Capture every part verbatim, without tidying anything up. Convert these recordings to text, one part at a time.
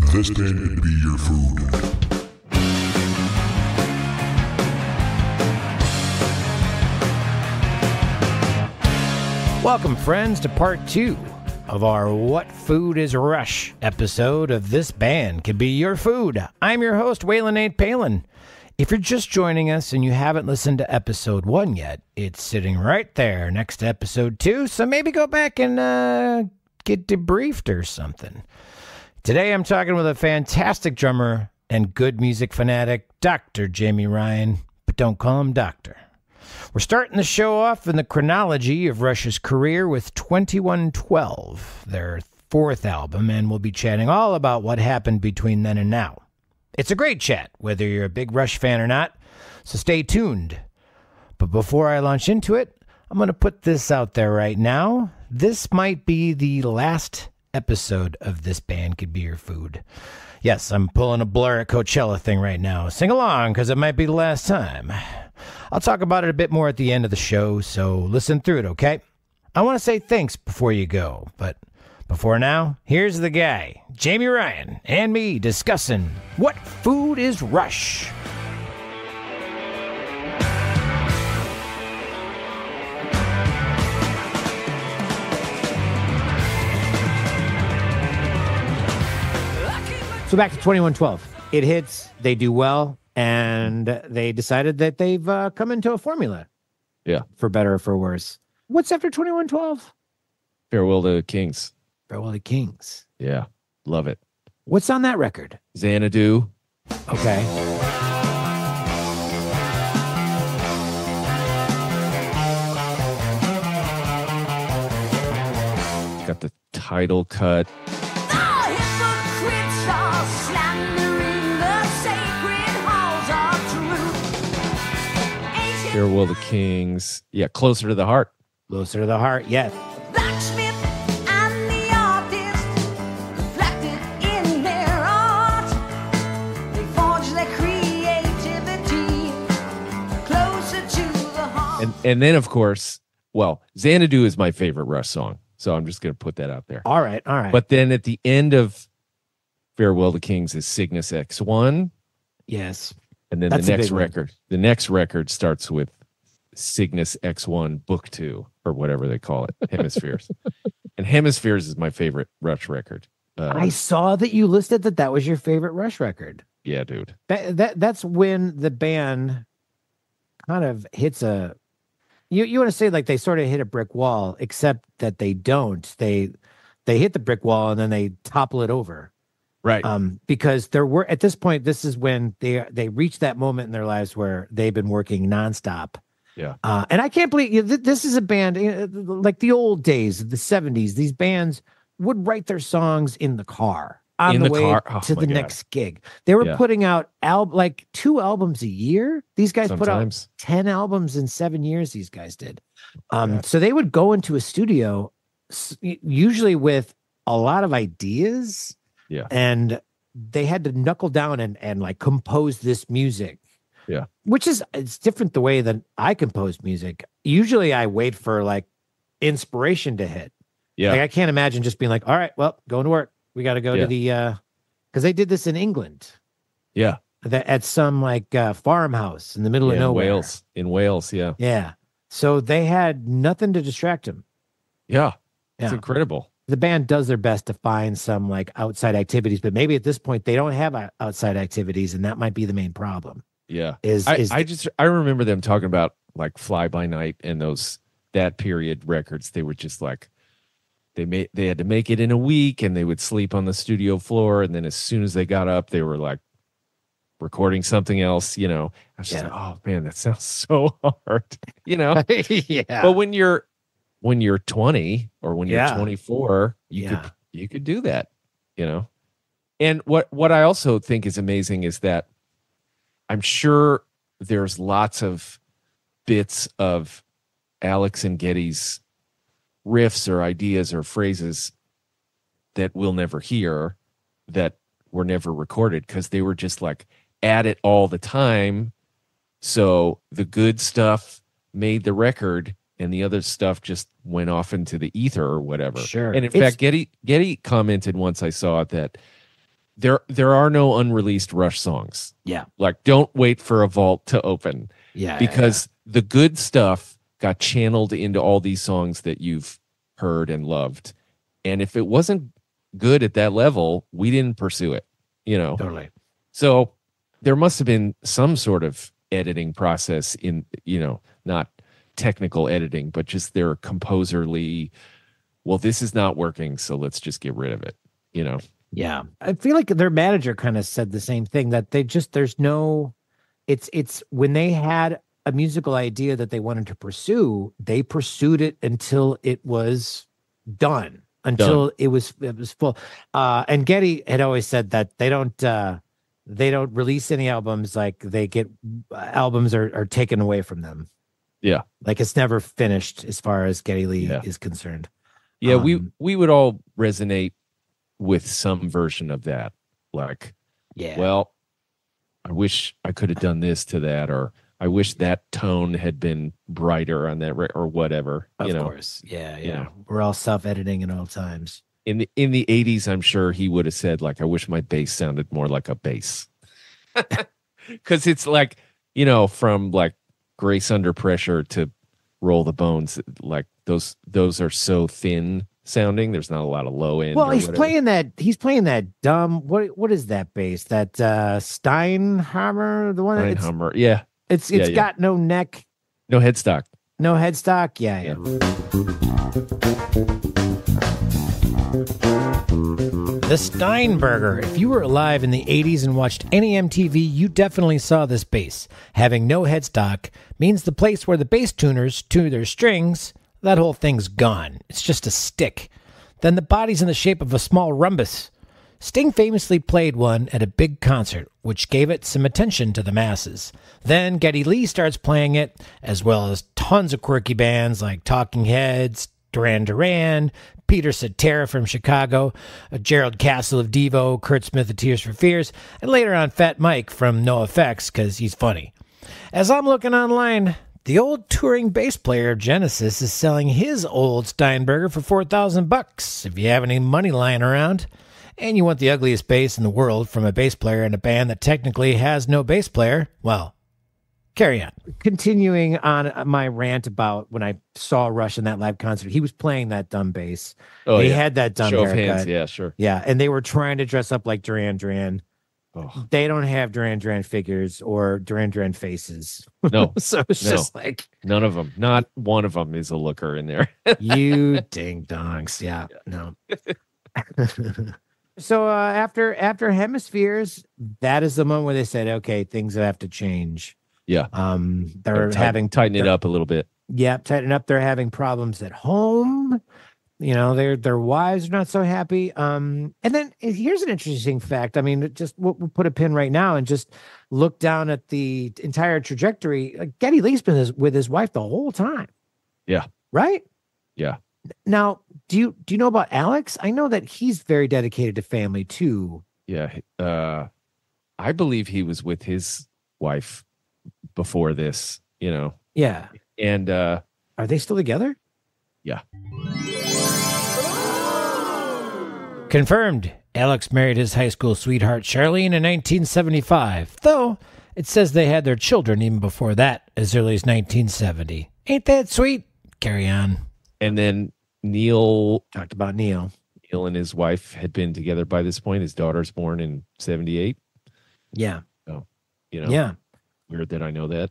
This band could be your food. Welcome, friends, to part two of our What Food is Rush episode of This Band Could Be Your Food. I'm your host, Waylon Nate Palin. If you're just joining us and you haven't listened to episode one yet, it's sitting right there next to episode two, so maybe go back and uh, get debriefed or something. Today I'm talking with a fantastic drummer and good music fanatic, Doctor Jamie Ryan, but don't call him Doctor. We're starting the show off in the chronology of Rush's career with twenty-one twelve, their fourth album, and we'll be chatting all about what happened between then and now. It's a great chat, whether you're a big Rush fan or not, so stay tuned. But before I launch into it, I'm going to put this out there right now. This might be the last episode of This Band Could Be Your Food. Yes, I'm pulling a Blur at Coachella thing right now. Sing along, because it might be the last time. I'll talk about it a bit more at the end of the show, so listen through it, okay? I want to say thanks before you go, but before now, here's the guy, Jamie Ryan, and me discussing What Food is Rush. So back to twenty-one twelve. It hits, they do well, and they decided that they've uh, come into a formula. Yeah. For better or for worse. What's after twenty-one twelve? Farewell to Kings. Farewell to Kings. Yeah. Love it. What's on that record? Xanadu. Okay. Got the title cut. Farewell to Kings. Yeah, Closer to the Heart. Closer to the Heart, yes. Blacksmith and the artist reflected in their art. They forge their creativity closer to the heart. And and then, of course, well, Xanadu is my favorite Rush song. So I'm just going to put that out there. All right, all right. But then at the end of Farewell to Kings is Cygnus X one. Yes. And then That's the a next big one. record, the next record starts with Cygnus X one Book two, or whatever they call it, Hemispheres. And Hemispheres is my favorite Rush record. Uh, I saw that you listed that that was your favorite Rush record. yeah, dude. That, that That's when the band kind of hits a... You, you want to say like they sort of hit a brick wall, except that they don't. They they hit the brick wall and then they topple it over. Right. Um, because there were at this point, this is when they they reached that moment in their lives where they've been working nonstop. Yeah. Uh, and I can't believe you know, th- this is a band uh, like the old days, the seventies. These bands would write their songs in the car on In the, the way car? Oh, to my the God. next gig. They were Yeah. putting out al- like two albums a year. These guys put out Sometimes. ten albums in seven years. These guys did. Um, Yeah. So they would go into a studio, s- usually with a lot of ideas. Yeah. And they had to knuckle down and, and like compose this music. Yeah. Which is, it's different the way that I compose music. Usually I wait for like inspiration to hit. Yeah. Like I can't imagine just being like, all right, well, going to work. We got to go Yeah. to the, uh, cause they did this in England yeah. that at some like uh, farmhouse in the middle Yeah, of in nowhere. Wales. In Wales. Yeah. Yeah. So they had nothing to distract them. Yeah. It's Yeah. incredible. The band does their best to find some like outside activities, but maybe at this point they don't have uh, outside activities, and that might be the main problem. Yeah. Is I, is I just, I remember them talking about like Fly By Night and those, that period records. They were just like, they made, they had to make it in a week and they would sleep on the studio floor. And then as soon as they got up, they were like recording something else, you know. I was just Yeah. like, oh man, that sounds so hard, you know. yeah. But when you're when you're twenty or when you're Yeah. twenty-four, you Yeah. could you could do that, you know. And what what I also think is amazing is that I'm sure there's lots of bits of Alex and Getty's riffs or ideas or phrases that we'll never hear, that were never recorded because they were just like at it all the time. So the good stuff made the record and the other stuff just went off into the ether or whatever. Sure. And in It's- fact, Getty Getty commented once I saw it that there there are no unreleased Rush songs. Yeah. Like, don't wait for a vault to open. Yeah. Because the good stuff got channeled into all these songs that you've heard and loved. And if it wasn't good at that level, we didn't pursue it, you know. Totally. So there must have been some sort of editing process in, you know, not technical editing, but just their composerly, well, this is not working, so let's just get rid of it, you know. Yeah. I feel like their manager kind of said the same thing, that they just, there's no, it's, it's when they had a musical idea that they wanted to pursue, they pursued it until it was done, until Done. it was, it was full. Uh, and Getty had always said that they don't, uh, they don't release any albums. Like they get albums are, are taken away from them. Yeah. Like it's never finished as far as Geddy Lee Yeah. is concerned. Yeah, Um, we we would all resonate with some version of that. Like, Yeah. well, I wish I could have done this to that, or I wish that tone had been brighter on that, re- or whatever. of you know, course. Yeah. you Yeah. know. We're all self-editing at all times. in the in the eighties, I'm sure he would have said, like, I wish my bass sounded more like a bass, because it's like, you know, from like Grace Under Pressure to Roll the Bones, like those those are so thin sounding. There's not a lot of low end. Well, or he's whatever. playing that. He's playing that dumb. What what is that bass? That uh Steinhammer, the one. It's Hummer. Yeah, it's Yeah, it's yeah. got no neck, no headstock. no headstock. Yeah, yeah. The Steinberger. If you were alive in the eighties and watched any M T V, you definitely saw this bass. Having no headstock means the place where the bass tuners tune their strings, that whole thing's gone. It's just a stick. Then the body's in the shape of a small rhombus. Sting famously played one at a big concert, which gave it some attention to the masses. Then Geddy Lee starts playing it, as well as tons of quirky bands like Talking Heads, Duran Duran, Peter Cetera from Chicago, uh, Gerald Castle of Devo, Kurt Smith of Tears for Fears, and later on Fat Mike from NoFX because he's funny. As I'm looking online, the old touring bass player of Genesis is selling his old Steinberger for four thousand bucks. If you have any money lying around, and you want the ugliest bass in the world from a bass player in a band that technically has no bass player, well, carry on. Continuing on my rant about when I saw Rush in that live concert, he was playing that dumb bass. Oh, he yeah. had that dumb Show of haircut. hands. Yeah, sure. Yeah, and they were trying to dress up like Duran Duran. Oh, They don't have Duran Duran figures or Duran Duran faces. no, So it's No. just like, none of them. Not one of them is a looker in there. you ding dongs. Yeah, no. So uh, after after Hemispheres, that is the moment where they said, okay, things have to change. Yeah. Um, they're Tight- having tighten it they're- up a little bit. Yeah, tighten up. They're having problems at home. You know, their their wives are not so happy. Um, and then here's an interesting fact. I mean, just we'll, we'll put a pin right now and just look down at the entire trajectory. Like Geddy Lee's been his, with his wife the whole time. Yeah. Right. Yeah. Now, do you do you know about Alex? I know that he's very dedicated to family too. Yeah. Uh, I believe he was with his wife before this, you know, Yeah. and uh, Are they still together? yeah. Confirmed. Alex married his high school sweetheart Charlene in nineteen seventy-five, though it says they had their children even before that, as early as nineteen seventy. Ain't that sweet? Carry on. And then Neil, Talked about Neil. Neil and his wife had been together by this point. His daughter's born in seventy-eight. Yeah. You know, Yeah. weird that I know that.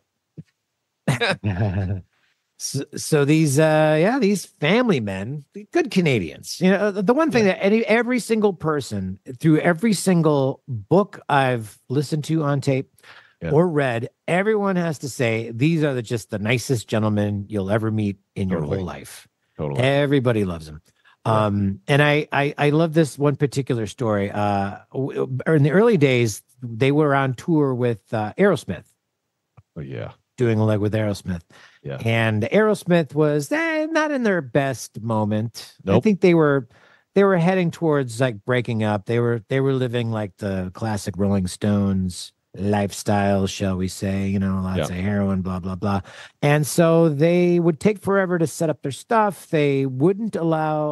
So, so these, uh, yeah, these family men, good Canadians. You know, the one thing that any every single person through every single book I've listened to on tape Yeah. or read, everyone has to say these are the, just the nicest gentlemen you'll ever meet in your Totally. whole life. Totally. Everybody loves them. Yeah. Um, and I, I, I love this one particular story. Uh, w- in the early days, they were on tour with uh, Aerosmith, Oh, yeah. doing a leg with Aerosmith. Yeah. And Aerosmith was eh, not in their best moment. I Nope. think they were they were heading towards like breaking up. They were they were living like the classic Rolling Stones lifestyle, shall we say, you know, lots Yeah. of heroin, blah, blah, blah. And so they would take forever to set up their stuff. They wouldn't allow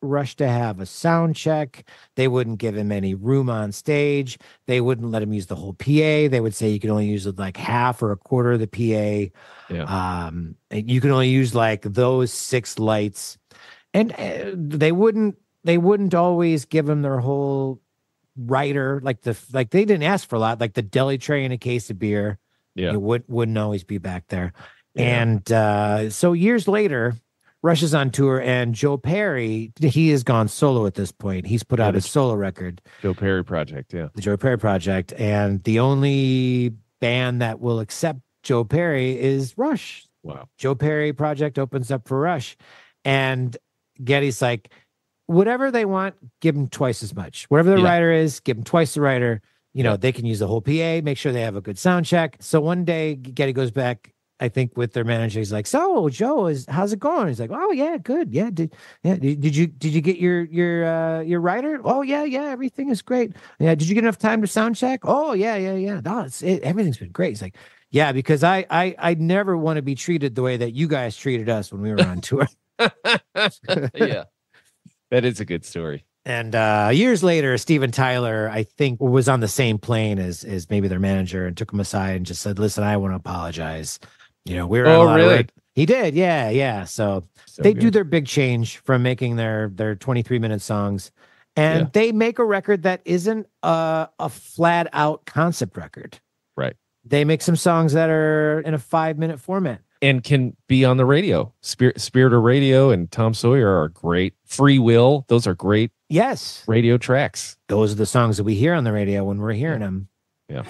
Rush to have a sound check. They wouldn't give him any room on stage. They wouldn't let him use the whole P A. They would say you can only use like half or a quarter of the P A. Yeah. Um, and you can only use like those six lights, and uh, they wouldn't. They wouldn't always give him their whole rider. Like the like they didn't ask for a lot. Like the deli tray and a case of beer. Yeah. It would wouldn't always be back there. Yeah. And uh, so years later, Rush is on tour, and Joe Perry, he has gone solo at this point. He's put Yeah, out the- a solo record, Joe Perry Project. Yeah. the Joe Perry Project, and the only band that will accept Joe Perry is Rush. Wow. Joe Perry Project opens up for Rush, and Getty's like, whatever they want, give them twice as much. Whatever the Yeah. writer is, give them twice the writer. You know, Yeah. they can use the whole P A, make sure they have a good sound check. So one day Getty goes back, I think, with their manager. He's like, "So, Joe, is how's it going?" He's like, "Oh yeah, good. Yeah, did yeah did, did you did you get your your uh your writer? Oh yeah, yeah, everything is great. Yeah, did you get enough time to sound check? Oh yeah, yeah, yeah. No, it's it, everything's been great." He's like, "Yeah, because I I I never want to be treated the way that you guys treated us when we were on tour." Yeah. That is a good story. And uh, years later, Steven Tyler, I think, was on the same plane as as maybe their manager, and took him aside and just said, "Listen, I want to apologize. You know, we were." on Oh, a lot of really? road-" He did, yeah, yeah. So, So they do good. their big change from making their their twenty-three minute songs, and Yeah. they make a record that isn't a a flat out concept record. Right. They make some songs that are in a five minute format. And can be on the radio. Spirit, Spirit of Radio and Tom Sawyer are great. Free Will, those are great Yes, radio tracks. those are the songs that we hear on the radio when we're hearing them. Yeah.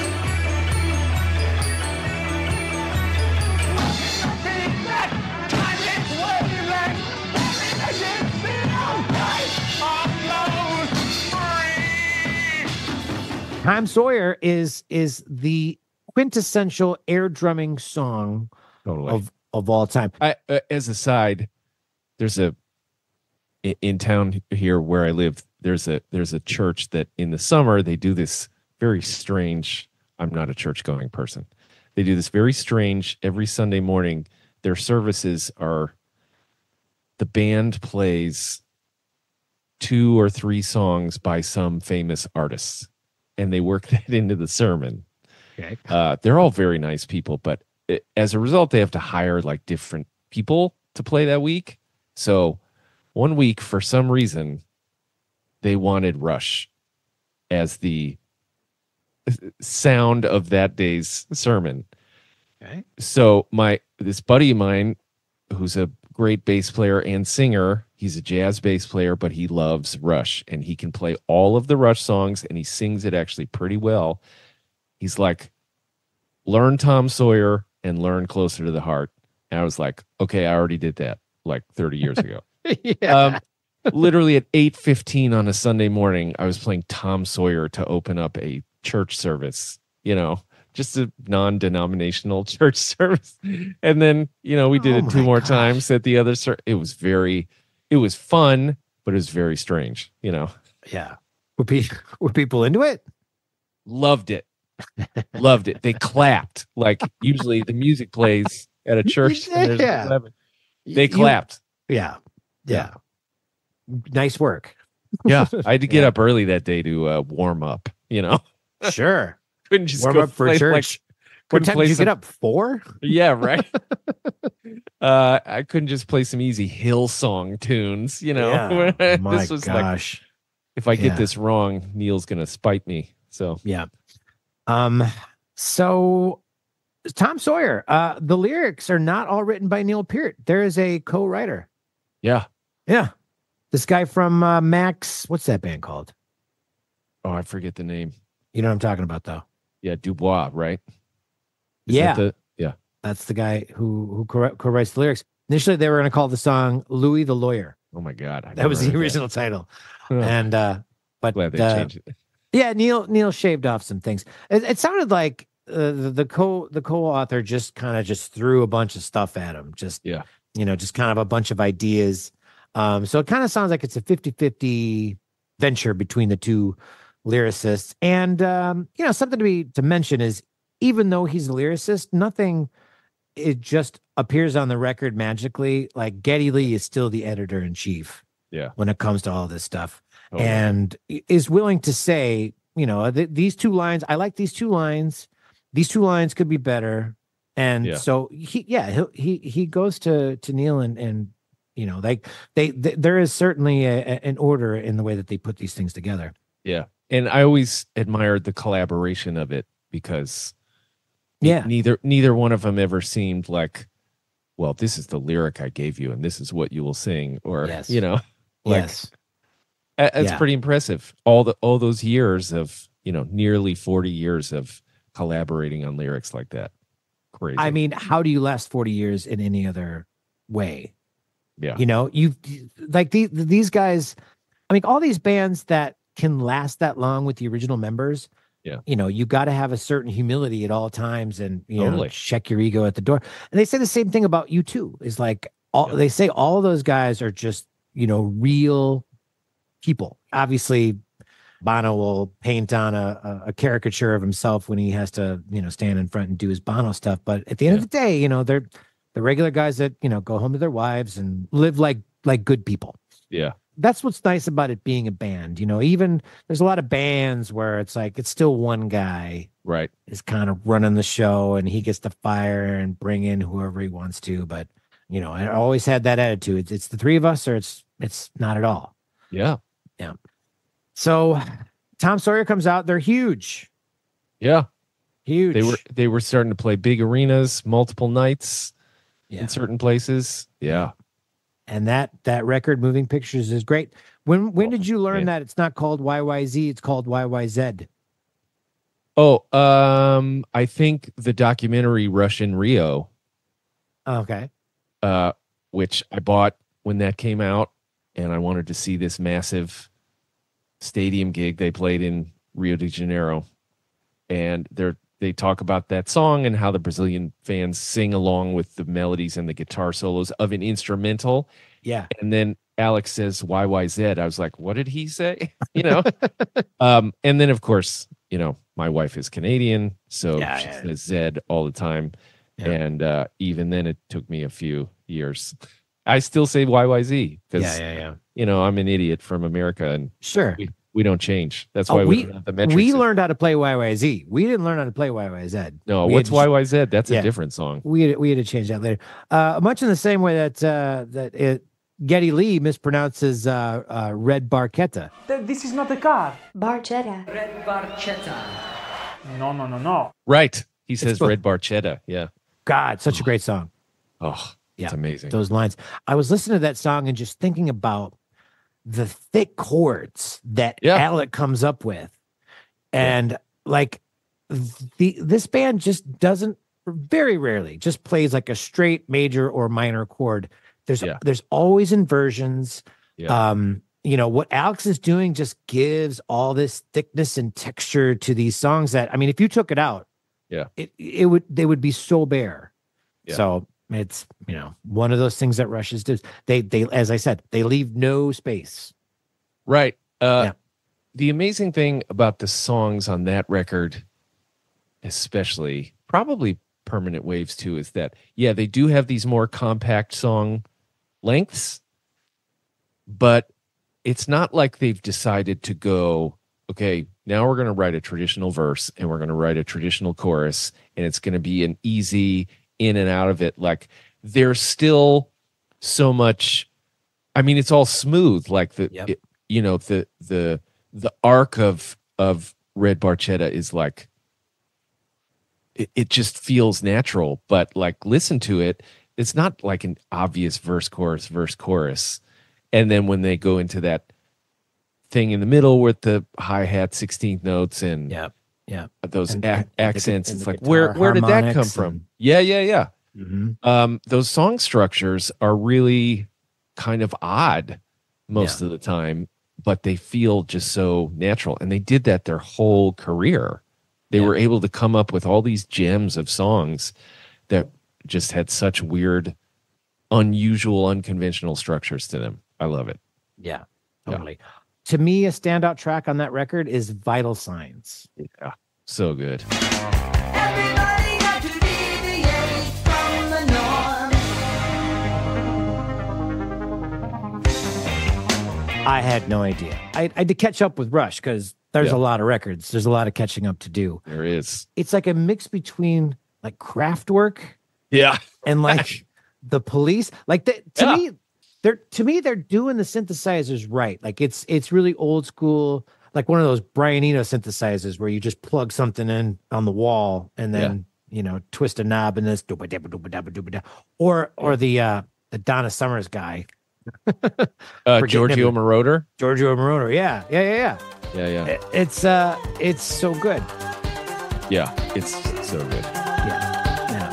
Tom Sawyer is is the quintessential air drumming song Totally. of of all time. I, uh, as a side, there's a in, in town here where I live. There's a there's a church that in the summer they do this very strange. I'm not a church going person. They do this very strange every Sunday morning. Their services are the band plays two or three songs by some famous artists, and they work that into the sermon. Okay. Uh, they're all very nice people, but it, as a result, they have to hire like different people to play that week. So one week, for some reason, they wanted Rush as the sound of that day's sermon. Okay. So my this buddy of mine, who's a great bass player and singer, he's a jazz bass player, but he loves Rush, and he can play all of the Rush songs, and he sings it actually pretty well. He's like, learn Tom Sawyer and learn Closer to the Heart. And I was like, okay, I already did that like thirty years ago. yeah. Um, literally at eight fifteen on a Sunday morning, I was playing Tom Sawyer to open up a church service, you know, just a non-denominational church service. And then, you know, we did Oh it two my more gosh. times at the other ser- it was very it was fun, but it was very strange, you know. yeah. Were, pe- were people into it? Loved it. Loved it. They clapped. Like usually the music plays at a church. and there's Yeah. clapping. They You- clapped. Yeah. Yeah. Nice work. Yeah. I had to get Yeah. up early that day to uh, warm up, you know. Sure. Couldn't just Warm go up for play, church. like, What couldn't time play did you some- get up? Four? Yeah, right. uh, I couldn't just play some easy Hillsong tunes, you know. Yeah. My this was like, gosh. if I get Yeah. this wrong, Neil's gonna spite me. So Yeah. Um. So, Tom Sawyer. Uh, the lyrics are not all written by Neil Peart. There is a co-writer. yeah. Yeah. This guy from uh, Max. What's that band called? Oh, I forget the name. You know what I'm talking about, though. Yeah, Dubois, right? Is Yeah. that the- yeah. That's the guy who who co- co-writes the lyrics. Initially, they were going to call the song "Louis the Lawyer." Oh my God. I That was the never heard original title. Huh. And uh, but Glad they uh, changed it. yeah, Neil Neil shaved off some things. It, it sounded like uh, the, the co the co-author just kind of just threw a bunch of stuff at him. Just Yeah. you know, just kind of a bunch of ideas. Um, so it kind of sounds like it's a fifty-fifty venture between the two lyricists. And um, you know, something to be to mention is even though he's a lyricist, nothing it just appears on the record magically. Like Geddy Lee is still the editor in chief. Yeah. when it comes to all this stuff, Totally. and is willing to say, you know, th- these two lines, I like these two lines. These two lines could be better. And Yeah. so he, yeah, he, he, he goes to, to Neil and, and, you know, like they, they there is certainly a, a- an order in the way that they put these things together. Yeah. And I always admired the collaboration of it because Yeah. neither neither one of them ever seemed like, well, this is the lyric I gave you and this is what you will sing, or Yes. you know, like Yes. a- that's Yeah. pretty impressive. All the all those years of, you know, nearly forty years of collaborating on lyrics like that. Crazy. I mean, how do you last forty years in any other way? yeah. You know, you like these these guys. I mean, all these bands that can last that long with the original members. Yeah. You know, you got to have a certain humility at all times, and you Totally. know, check your ego at the door. And they say the same thing about you too. Is like all Yeah. they say. All those guys are just, you know, real people. Obviously, Bono will paint on a, a, a caricature of himself when he has to, you know, stand in front and do his Bono stuff. But at the end Yeah. of the day, you know, they're the regular guys that, you know, go home to their wives and live like like good people. Yeah. That's what's nice about it being a band. You know, even there's a lot of bands where it's like it's still one guy Right. is kind of running the show and he gets to fire and bring in whoever he wants to. But, you know, I always had that attitude. It's, it's the three of us or it's it's not at all. Yeah. So Tom Sawyer comes out. They're huge. Yeah. Huge. They were they were starting to play big arenas, multiple nights Yeah. in certain places. Yeah. And that that record, Moving Pictures, is great. When when Oh, did you learn man. that it's not called Y Y Z, it's called Y Y Z? Oh, um, I think the documentary Rush in Rio, Okay. uh, which I bought when that came out, and I wanted to see this massive stadium gig they played in Rio de Janeiro, and they're they talk about that song and how the Brazilian fans sing along with the melodies and the guitar solos of an instrumental. Yeah. And then Alex says Y Y Z. I was like, what did he say? You know? um, and then, of course, you know, my wife is Canadian, so Yeah, she yeah. says Z all the time. Yeah. And uh, even then, it took me a few years. I still say Y Y Z because, Yeah, yeah, yeah. you know, I'm an idiot from America and Sure. we, we don't change. That's Oh, why we, we don't have the metrics. we in- learned how to play Y Y Z. We didn't learn how to play Y Y Z. No, we what's had to- Y Y Z? That's Yeah. a different song. We had, we had to change that later. Uh, much in the same way that uh, that it, Geddy Lee mispronounces uh, uh, Red Barchetta. Th- This is not a car. Barchetta. Red Barchetta. No, no, no, no. Right. He says both- Red Barchetta. Yeah. God, such a great song. Oh, Yeah. it's amazing. Those lines. I was listening to that song and just thinking about the thick chords that Yeah. Alec comes up with. And like the this band just doesn't very rarely just plays like a straight major or minor chord. There's Yeah. there's always inversions. Yeah. Um, you know, what Alex is doing just gives all this thickness and texture to these songs that I mean, if you took it out, Yeah. it it would they would be so bare. Yeah. So it's, you know, one of those things that Rushes does. They they as I said, they leave no space. Right. Uh, Yeah. The amazing thing about the songs on that record, especially, probably Permanent Waves too, is that, yeah, they do have these more compact song lengths, but it's not like they've decided to go, okay, now we're going to write a traditional verse and we're going to write a traditional chorus and it's going to be an easy in and out of it. Like there's still so much, I mean, it's all smooth. Like the, Yep. it- you know, the, the, the arc of, of Red Barchetta is like, it, it just feels natural, but like listen to it. It's not like an obvious verse, chorus, verse, chorus. And then when they go into that thing in the middle with the hi-hat sixteenth notes and Yeah. Yeah. those And- a- and the gu- accents, and it's the like, where, guitar where did that come harmonics from? and- Yeah, yeah, yeah. Mhm. Um, those song structures are really kind of odd most of the time, but they feel just so natural. And they did that their whole career. They Yeah. were able to come up with all these gems of songs that just had such weird, unusual, unconventional structures to them. I love it. Yeah. Yeah. Totally. To me, a standout track on that record is Vital Signs. Yeah, so good. Everybody got to deviate from the norm. I had no idea. I, I had to catch up with Rush because there's Yeah. a lot of records. There's a lot of catching up to do. There is. It's like a mix between like Kraftwerk Yeah. and like the Police. Like the, to Yeah. me, they're to me they're doing the synthesizers right. Like it's it's really old school, like one of those Brian Eno synthesizers where you just plug something in on the wall and then you know twist a knob and this or or the uh the Donna Summers guy. Uh, Forget Giorgio him. Moroder. Giorgio Moroder. Yeah, yeah, yeah, yeah. Yeah, yeah. It- It's uh it's so good. Yeah. It's so good. Yeah. Yeah.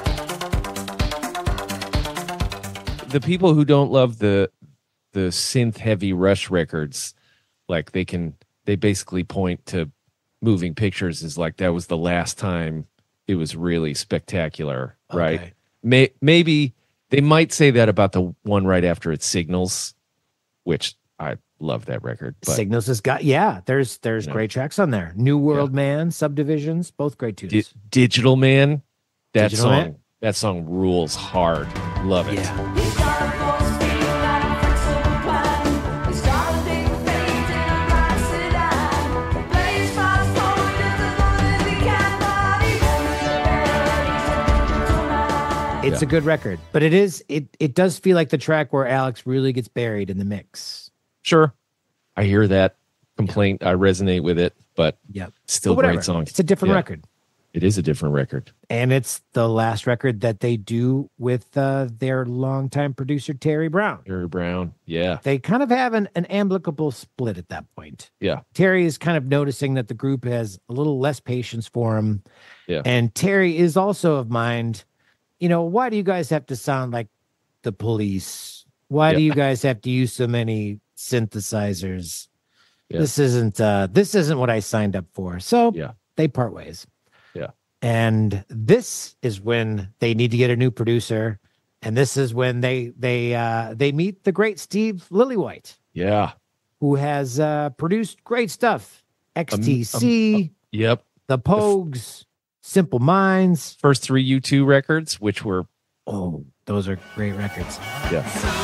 The people who don't love the the synth heavy Rush records, like they can they basically point to Moving Pictures as like that was the last time it was really spectacular, right? Okay. May, maybe they might say that about the one right after it, Signals, which I love that record. But Signals has got yeah, there's there's Yeah. great tracks on there. New World Man, Subdivisions, both great tunes. Di- Digital Man, that Digital song, Man? that song rules hard. Love it. Yeah. He started force feeding like a flexible plan. He started big things in a black sedan. He plays fast forward just as long as he can, but he won't be there. He's a digital man. It's Yeah. a good record, but it is it it does feel like the track where Alex really gets buried in the mix. Sure. I hear that complaint. I resonate with it, but Yep. still But whatever. great song. It's a different Yeah. record. It is a different record. And it's the last record that they do with uh, their longtime producer Terry Brown. Jerry Brown. Yeah. They kind of have an, an amicable split at that point. Yeah. Terry is kind of noticing that the group has a little less patience for him. Yeah. And Terry is also of mind, you know, why do you guys have to sound like the Police? Why do Yeah. you guys have to use so many synthesizers? Yeah. This isn't uh this isn't what I signed up for. So Yeah. they part ways. Yeah. And this is when they need to get a new producer. And this is when they they uh they meet the great Steve Lillywhite, Yeah. who has uh produced great stuff. X T C, Yep. The Pogues, Simple Minds. First three U two records, which were, Oh, those are great records. yeah.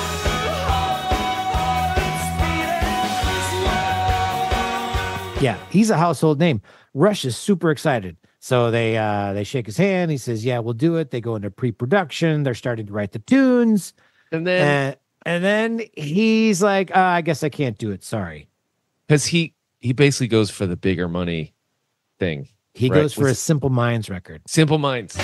Yeah, he's a household name. Rush is super excited. So they uh they shake his hand. He says, "Yeah, we'll do it." They go into pre-production. They're starting to write the tunes. And then, And, and then he's like, uh, I guess I can't do it. Sorry. because he, he basically goes for the bigger money thing. He Right. goes for Was- a Simple Minds record. Simple Minds.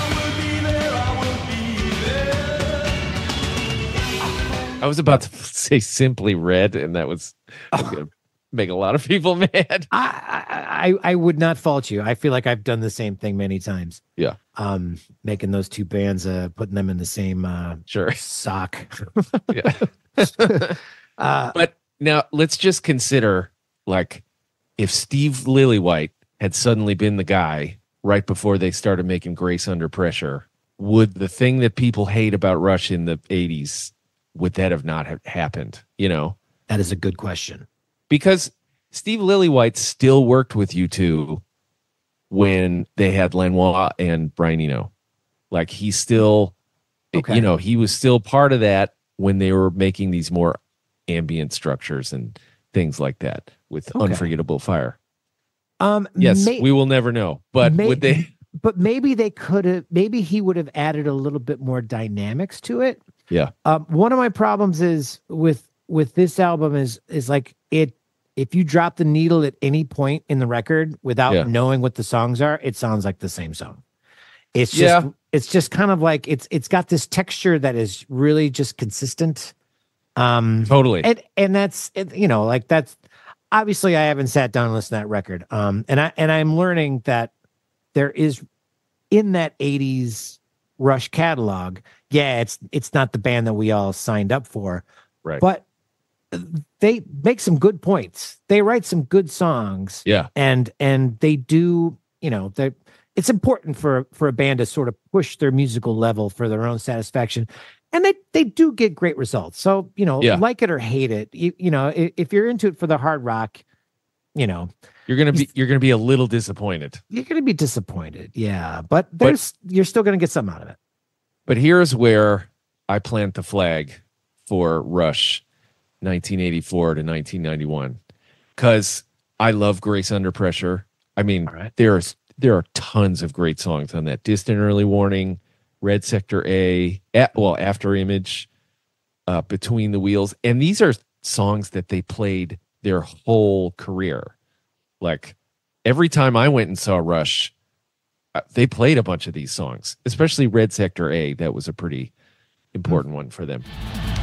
I was about to say Simply Red, and that was, was gonna make a lot of people mad. I, I I would not fault you. I feel like I've done the same thing many times. Yeah, Um, making those two bands, uh, putting them in the same uh sure. sock. Yeah. uh, But now let's just consider, like, if Steve Lillywhite had suddenly been the guy right before they started making Grace Under Pressure, would the thing that people hate about Rush in the eighties, would that have not have happened? You know, that is a good question. because Steve Lillywhite still worked with U two when they had Lanois and Brian Eno. Like, he still, Okay. you know, he was still part of that when they were making these more ambient structures and things like that with Okay. Unforgettable Fire. Um, Yes, may- we will never know. But may- would they? but maybe they could have. Maybe he would have added a little bit more dynamics to it. Yeah, Um, one of my problems is with with this album is is like it. If you drop the needle at any point in the record without Yeah. knowing what the songs are, it sounds like the same song. It's just Yeah. it's just kind of like it's it's got this texture that is really just consistent. Um, totally. and and that's it, you know like that's obviously I haven't sat down and listened to that record. Um, and I and I'm learning that there is in that eighties Rush catalog. Yeah, it's it's not the band that we all signed up for, Right. but they make some good points. They write some good songs, Yeah, and and they do. You know, they it's important for for a band to sort of push their musical level for their own satisfaction. And they, they do get great results. So, you know, Yeah. like it or hate it, you, you know, if, if you're into it for the hard rock, you know, you're gonna be you're gonna be a little disappointed. you're going to be disappointed. Yeah. But there's, you're still going to get something out of it. But here's where I plant the flag for Rush. nineteen eighty-four to nineteen ninety-one, because I love Grace Under Pressure. I mean, All right. there's there are tons of great songs on that. Distant Early Warning, Red Sector A, at, well, After Image, uh, Between the Wheels. And these are songs that they played their whole career. Like, every time I went and saw Rush, uh, they played a bunch of these songs, especially Red Sector A. That was a pretty important one for them.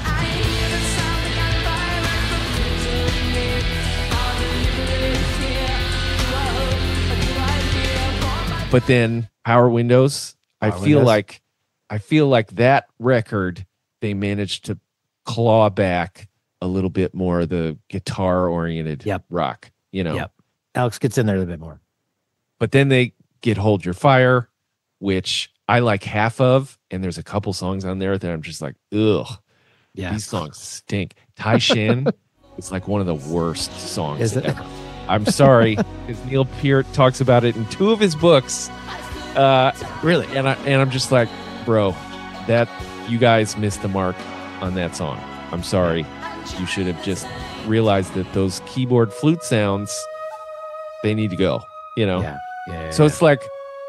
But then Power Windows, I Power feel Windows. like I feel like that record, they managed to claw back a little bit more of the guitar oriented Yep. rock, you know. Yep. Alex gets in there a little bit more. But then they get Hold Your Fire, which I like half of, and there's a couple songs on there that I'm just like, ugh, Yeah. these songs stink. Tai Shen is like one of the worst songs Is it? ever. I'm sorry, because Neil Peart talks about it in two of his books. Uh, Really? and I and I'm just like, bro, that you guys missed the mark on that song. I'm sorry. You should have just realized that those keyboard flute sounds, they need to go. You know. Yeah. Yeah. yeah, So yeah. it's like,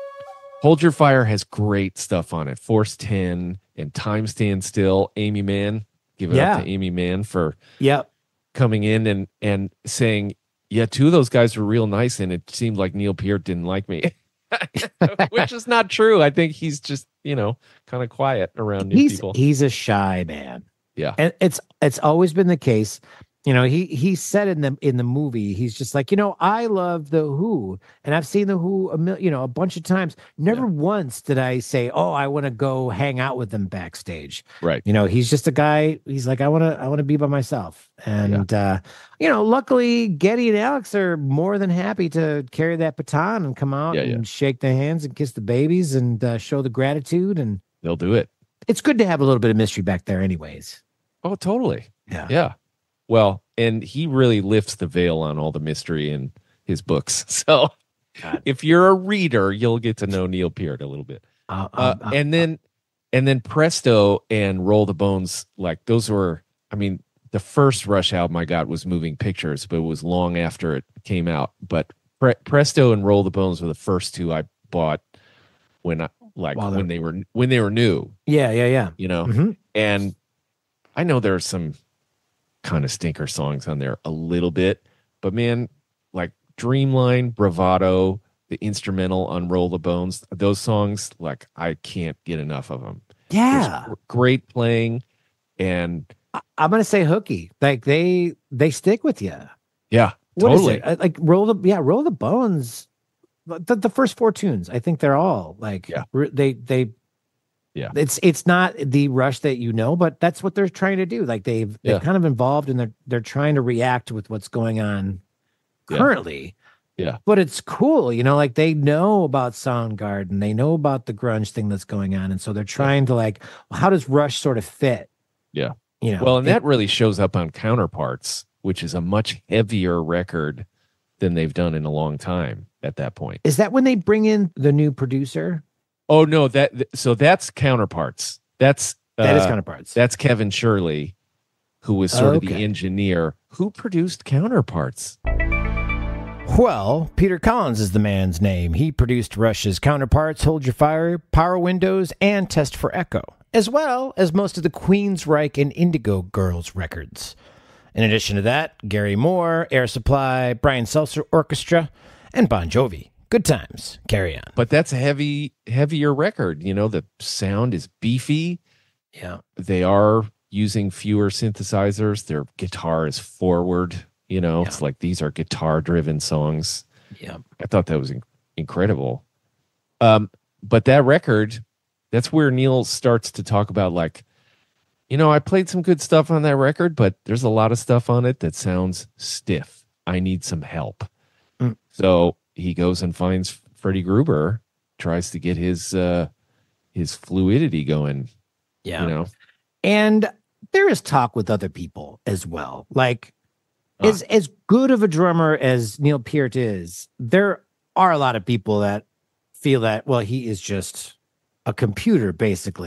Hold Your Fire has great stuff on it. Force ten and Time Stand Still. Amy Mann, give it Yeah. up to Amy Mann for Yep. coming in and and saying, yeah, two of those guys were real nice, and it seemed like Neil Peart didn't like me. Which is not true. I think he's just, you know, kind of quiet around new He's people. he's a shy man. Yeah. And it's it's always been the case. You know, he he said in the in the movie, he's just like, you know, I love the Who, and I've seen the Who a mil, you know, a bunch of times. Never Yeah. once did I say, oh, I want to go hang out with them backstage. Right. You know, he's just a guy. He's like, I want to I want to be by myself. And uh, you know, luckily, Getty and Alex are more than happy to carry that baton and come out Yeah, and yeah. shake the hands and kiss the babies and uh, show the gratitude. And They'll do it. it's good to have a little bit of mystery back there, anyways. Oh, totally. Yeah. Yeah. Well, and he really lifts the veil on all the mystery in his books. So God. if you're a reader, you'll get to know Neil Peart a little bit. Uh, Uh, um, uh, and then and then Presto and Roll the Bones, like those were, I mean, the first Rush album I got was Moving Pictures, but it was long after it came out. But Pre- Presto and Roll the Bones were the first two I bought when I like While when they're- they were when they were new, yeah, yeah, yeah. you know. Mhm. And I know there's some kind of stinker songs on there a little bit, but man, like Dreamline, Bravado, the instrumental on Roll the Bones, those songs, like I can't get enough of them. Yeah. There's great playing, and I- I'm gonna say hooky. Like they they stick with you. yeah, What is totally. it? Uh, Like roll the yeah, roll the bones. The, the first four tunes, I think they're all like Yeah. re- they they Yeah. It's it's not the Rush that you know, but that's what they're trying to do. Like they've they're Yeah. kind of involved and they're they're trying to react with what's going on Yeah. currently. Yeah. But it's cool, you know, like they know about Soundgarden, they know about the grunge thing that's going on, and so they're trying to like, well, how does Rush sort of fit? Yeah. You know, Well, and it- that really shows up on Counterparts, which is a much heavier record than they've done in a long time at that point. is that when they bring in the new producer? Oh no, that so that's Counterparts. That's That is uh, Counterparts. That's Kevin Shirley, who was sort of the Okay. engineer who produced Counterparts. Well, Peter Collins is the man's name. He produced Rush's Counterparts, Hold Your Fire, Power Windows, and Test for Echo, as well as most of the Queensryche and Indigo Girls records. In addition to that, Gary Moore, Air Supply, Brian Seltzer Orchestra, and Bon Jovi. Good times. Carry on. But that's a heavy, heavier record. You know, the sound is beefy. Yeah. They are using fewer synthesizers. Their guitar is forward. You know, Yeah. it's like these are guitar-driven songs. Yeah. I thought that was in- incredible. Um, but that record, that's where Neil starts to talk about, like, you know, I played some good stuff on that record, but there's a lot of stuff on it that sounds stiff. I need some help. Mm. So he goes and finds Freddie Gruber, tries to get his uh, his fluidity going. Yeah. You know, And there is talk with other people as well. Like, Ah. as as good of a drummer as Neil Peart is, there are a lot of people that feel that, well, he is just a computer, basically.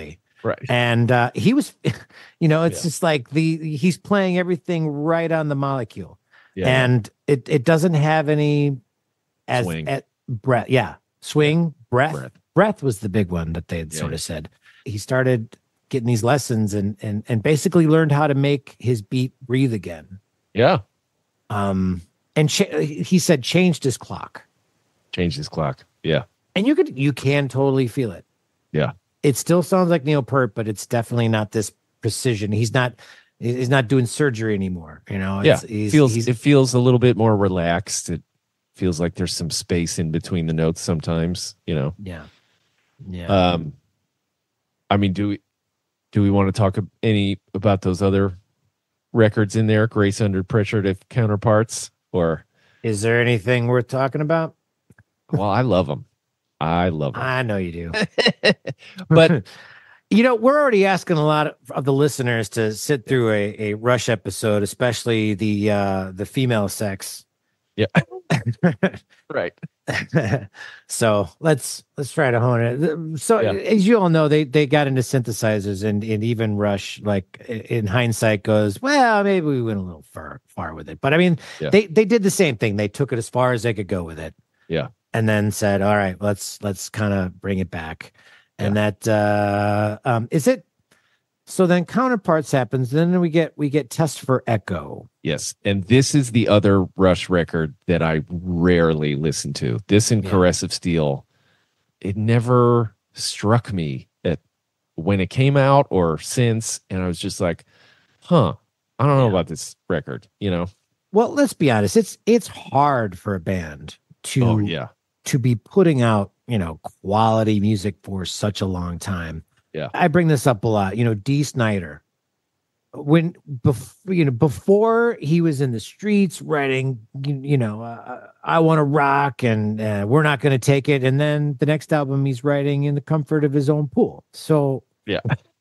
Right. And uh, he was, you know, it's Yeah. just like the he's playing everything right on the molecule, Yeah, yeah. and it it doesn't have any as Swing. at breath. Yeah, swing, breath. Breath. breath, was the big one that they had Yeah. sort of said. He started getting these lessons and and and basically learned how to make his beat breathe again. Yeah. Um, and cha- he said changed his clock, Change his clock. Yeah. and you could you can totally feel it. Yeah. It still sounds like Neil Peart, but it's definitely not this precision. He's not he's not doing surgery anymore. You know, Yeah. it's, he's, feels he's, it feels a little bit more relaxed. It feels like there's some space in between the notes sometimes, you know. yeah, yeah. Um I mean, do we do we want to talk ab- any about those other records in there, Grace Under Pressure to Counterparts, or Is there anything worth talking about? well, I love them. I love them. I know you do. But you know, we're already asking a lot of, of the listeners to sit through a, a Rush episode, especially the uh the female sex. yeah. Right. So let's let's try to hone it. So Yeah. as you all know, they they got into synthesizers, and and even Rush, like in hindsight, goes, well, maybe we went a little far far with it. But I mean, Yeah. they they did the same thing. They took it as far as they could go with it. Yeah. And then said, all right, let's let's kind of bring it back. And that uh um is it. So then Counterparts happens. Then we get we get Test for Echo. Yes. And this is the other Rush record that I rarely listen to. This and Yeah. Caress of Steel, it never struck me at when it came out or since. And I was just like, huh, I don't know Yeah. about this record, you know? Well, let's be honest. It's it's hard for a band to Oh, yeah. to be putting out, you know, quality music for such a long time. Yeah. I bring this up a lot. You know, Dee Snider, when before you know before he was in the streets writing, you, you know, uh, I want to rock and uh, we're not going to take it, and then the next album he's writing in the comfort of his own pool. So Yeah.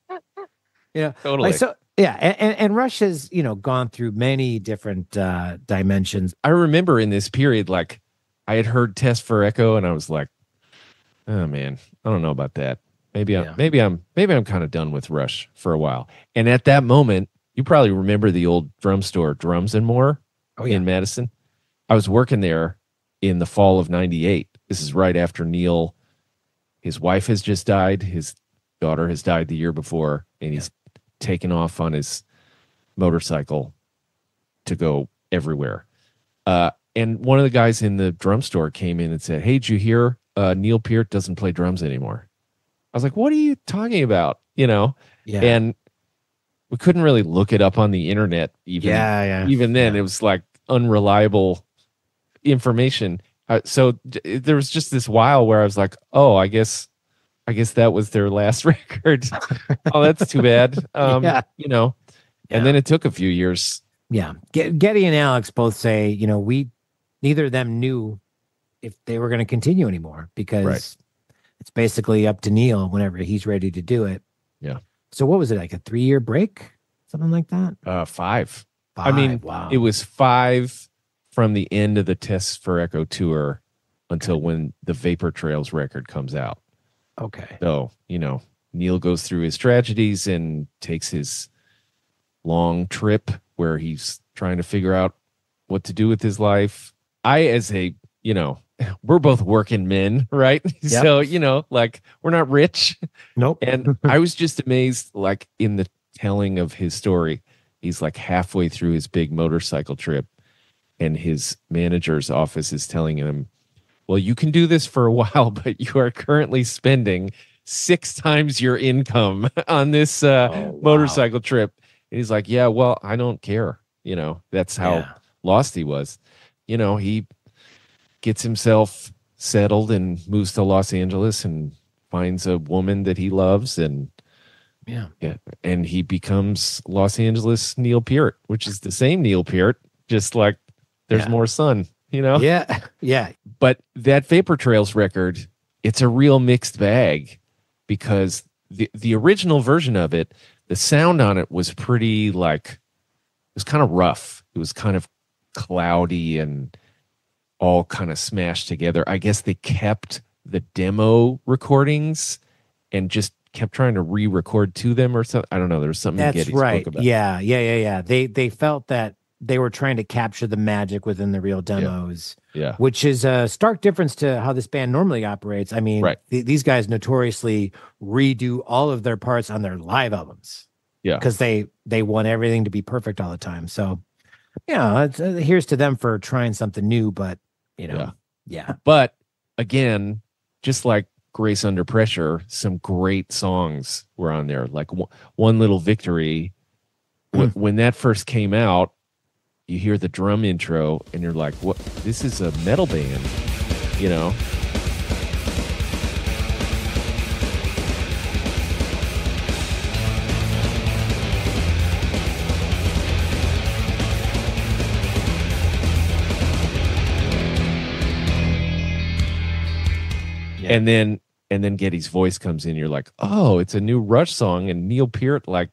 yeah, Totally. like, so yeah, and, and and Rush has, you know, gone through many different uh, dimensions. I remember in this period, like I had heard Test for Echo and I was like, oh man, I don't know about that. Maybe I'm Yeah. maybe I'm maybe I'm kind of done with Rush for a while. And at that moment, you probably remember the old drum store, Drums and More Oh yeah, in Madison. I was working there in the fall of ninety-eight. This is right after Neil, his wife has just died, his daughter has died the year before, and he's taken off on his motorcycle to go everywhere. Uh, and one of the guys in the drum store came in and said, hey, did you hear uh, Neil Peart doesn't play drums anymore? I was like, what are you talking about? You know, yeah, and we couldn't really look it up on the internet. Even, yeah, yeah. even then yeah. it was like unreliable information. Uh, so d- there was just this while where I was like, oh, I guess, I guess that was their last record. Oh, that's too bad. Um, Yeah. you know, Yeah. and then it took a few years. Yeah. Get- Getty and Alex both say, you know, we, neither of them knew if they were going to continue anymore, because Right. it's basically up to Neil whenever he's ready to do it. Yeah. So what was it, like a three year break? Something like that? Uh, five. I mean, Five, wow. It was five from the end of the Test for Echo tour until when the Vapor Trails record comes out. okay. So, you know, Neil goes through his tragedies and takes his long trip where he's trying to figure out what to do with his life. I, as a, you know, we're both working men, right? Yep. So, you know, like we're not rich. Nope. And I was just amazed, like in the telling of his story, he's like halfway through his big motorcycle trip and his manager's office is telling him, well, you can do this for a while, but you are currently spending six times your income on this uh, Oh, wow. motorcycle trip. And he's like, yeah, well, I don't care. You know, that's how Yeah. lost he was. You know, he gets himself settled and moves to Los Angeles and finds a woman that he loves, and Yeah. yeah, and he becomes Los Angeles Neil Peart, which is the same Neil Peart, just like there's Yeah. more sun, you know? Yeah. Yeah. But that Vapor Trails record, it's a real mixed bag, because the the original version of it, the sound on it was pretty like, it was kind of rough. It was kind of cloudy and all kind of smashed together. I guess they kept the demo recordings and just kept trying to re-record to them or something. I don't know. There's something in That's Getty's right. book about. Yeah, yeah, yeah, yeah. They they felt that they were trying to capture the magic within the real demos, Yeah. which is a stark difference to how this band normally operates. I mean, Right. th- these guys notoriously redo all of their parts on their live albums. Yeah. because they they want everything to be perfect all the time. So, yeah, it's, uh, here's to them for trying something new. But you know, Yeah. yeah, But again, just like Grace Under Pressure, some great songs were on there. Like one, one Little Victory. Wh- when that first came out, you hear the drum intro and you're like, "What? This is a metal band," you know? Yeah. And then and then Getty's voice comes in. You're like, "Oh, it's a new Rush song," and Neil Peart like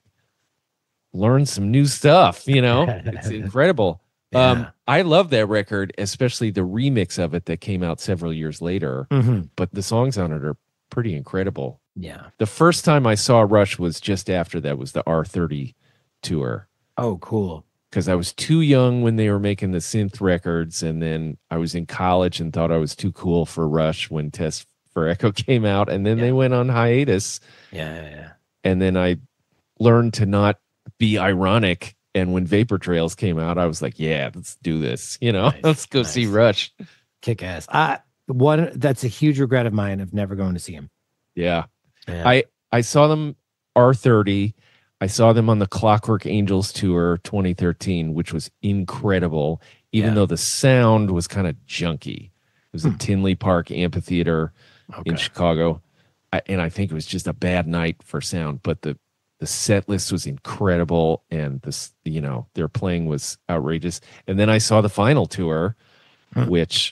learned some new stuff. You know, it's incredible. Yeah. Um, I love that record, especially the remix of it that came out several years later. Mhm. But the songs on it are pretty incredible. Yeah. The first time I saw Rush was just after that was the R thirty tour, Oh, cool. because I was too young when they were making the synth records, and then I was in college and thought I was too cool for Rush when Test for Echo came out, and then Yeah. they went on hiatus, Yeah, yeah, yeah. and then I learned to not be ironic. And when Vapor Trails came out, I was like, "Yeah, let's do this." You know, Nice, let's go see nice. Rush. Kick ass. I one that's a huge regret of mine of never going to see him. Yeah. Yeah. I I saw them R thirty. I saw them on the Clockwork Angels tour twenty thirteen, which was incredible, even Yeah. though the sound was kind of junky. It was Hmm. a Tinley Park Amphitheater in Okay. Chicago. I, and I think it was just a bad night for sound, but the the set list was incredible, and this, you know, their playing was outrageous. And then I saw the final tour, Hmm. which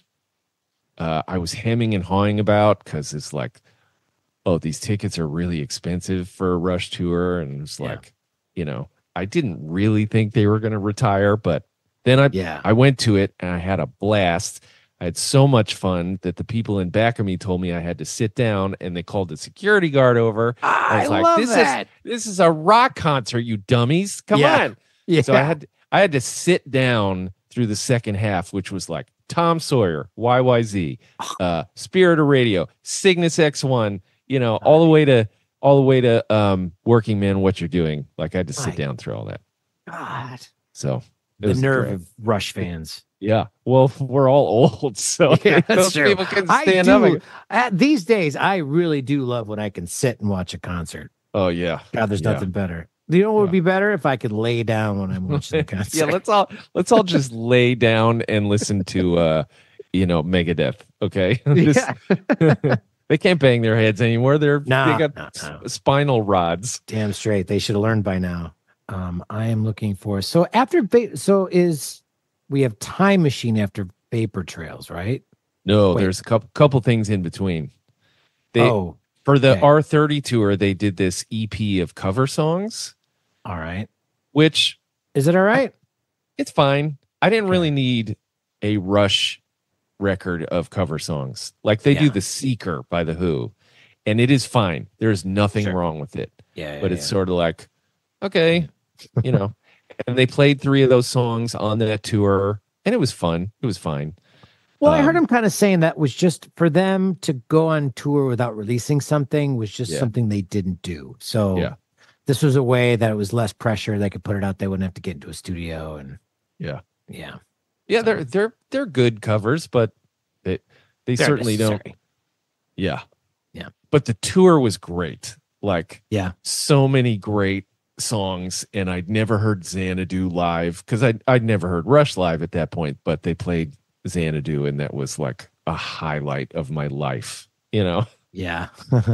uh, I was hemming and hawing about, because it's like, oh, these tickets are really expensive for a Rush tour. And it's Yeah. like, you know, I didn't really think they were going to retire, but then I, Yeah. I went to it and I had a blast. I had so much fun that the people in back of me told me I had to sit down, and they called the security guard over. I was I like, love this that. is, this is a rock concert, you dummies. Come Yeah. on. Yeah. So I had, I had to sit down through the second half, which was like Tom Sawyer, Y Y Z, uh, Spirit of Radio, Cygnus X one, you know, all the way to all the way to um, Working Man, What You're Doing. Like I had to sit My down through all that. God. So it The was nerve great. of Rush fans. Yeah. Well, we're all old, so Yeah, that's those true. people can I stand do. up. Uh, these days, I really do love when I can sit and watch a concert. Oh yeah. God, there's Yeah. nothing better. You know what would Yeah. be better? If I could lay down when I'm watching the concert. Yeah, let's all let's all just lay down and listen to uh you know, Megadeth, okay? Just- Yeah. they can't bang their heads anymore. They're No, they got no, s- no. spinal rods. Damn straight. They should have learned by now. Um, I am looking for so after va- so is we have Time Machine after Vapor Trails, right? No, Wait. there's a couple couple things in between. They oh, for the okay. R thirty tour, they did this E P of cover songs, all right. which Is it all right? it's fine. I didn't Okay. really need a Rush record of cover songs. Like they do Yeah. The Seeker by The Who, and it is fine. There's nothing Sure. wrong with it. Yeah, But it's sort of like, okay, you know. And they played three of those songs on that tour, and it was fun. It was fine. Well, I heard Um, him kind of saying that was just for them to go on tour without releasing something was just Yeah. something they didn't do. So Yeah. this was a way that it was less pressure. They could put it out. They wouldn't have to get into a studio and Yeah. yeah. Yeah, they're they're they're good covers, but they they They're certainly don't. necessary. Yeah. Yeah. But the tour was great. Like Yeah. so many great songs, and I'd never heard Xanadu live, because I'd, I'd never heard Rush live at that point, but they played Xanadu, and that was like a highlight of my life, you know? Yeah.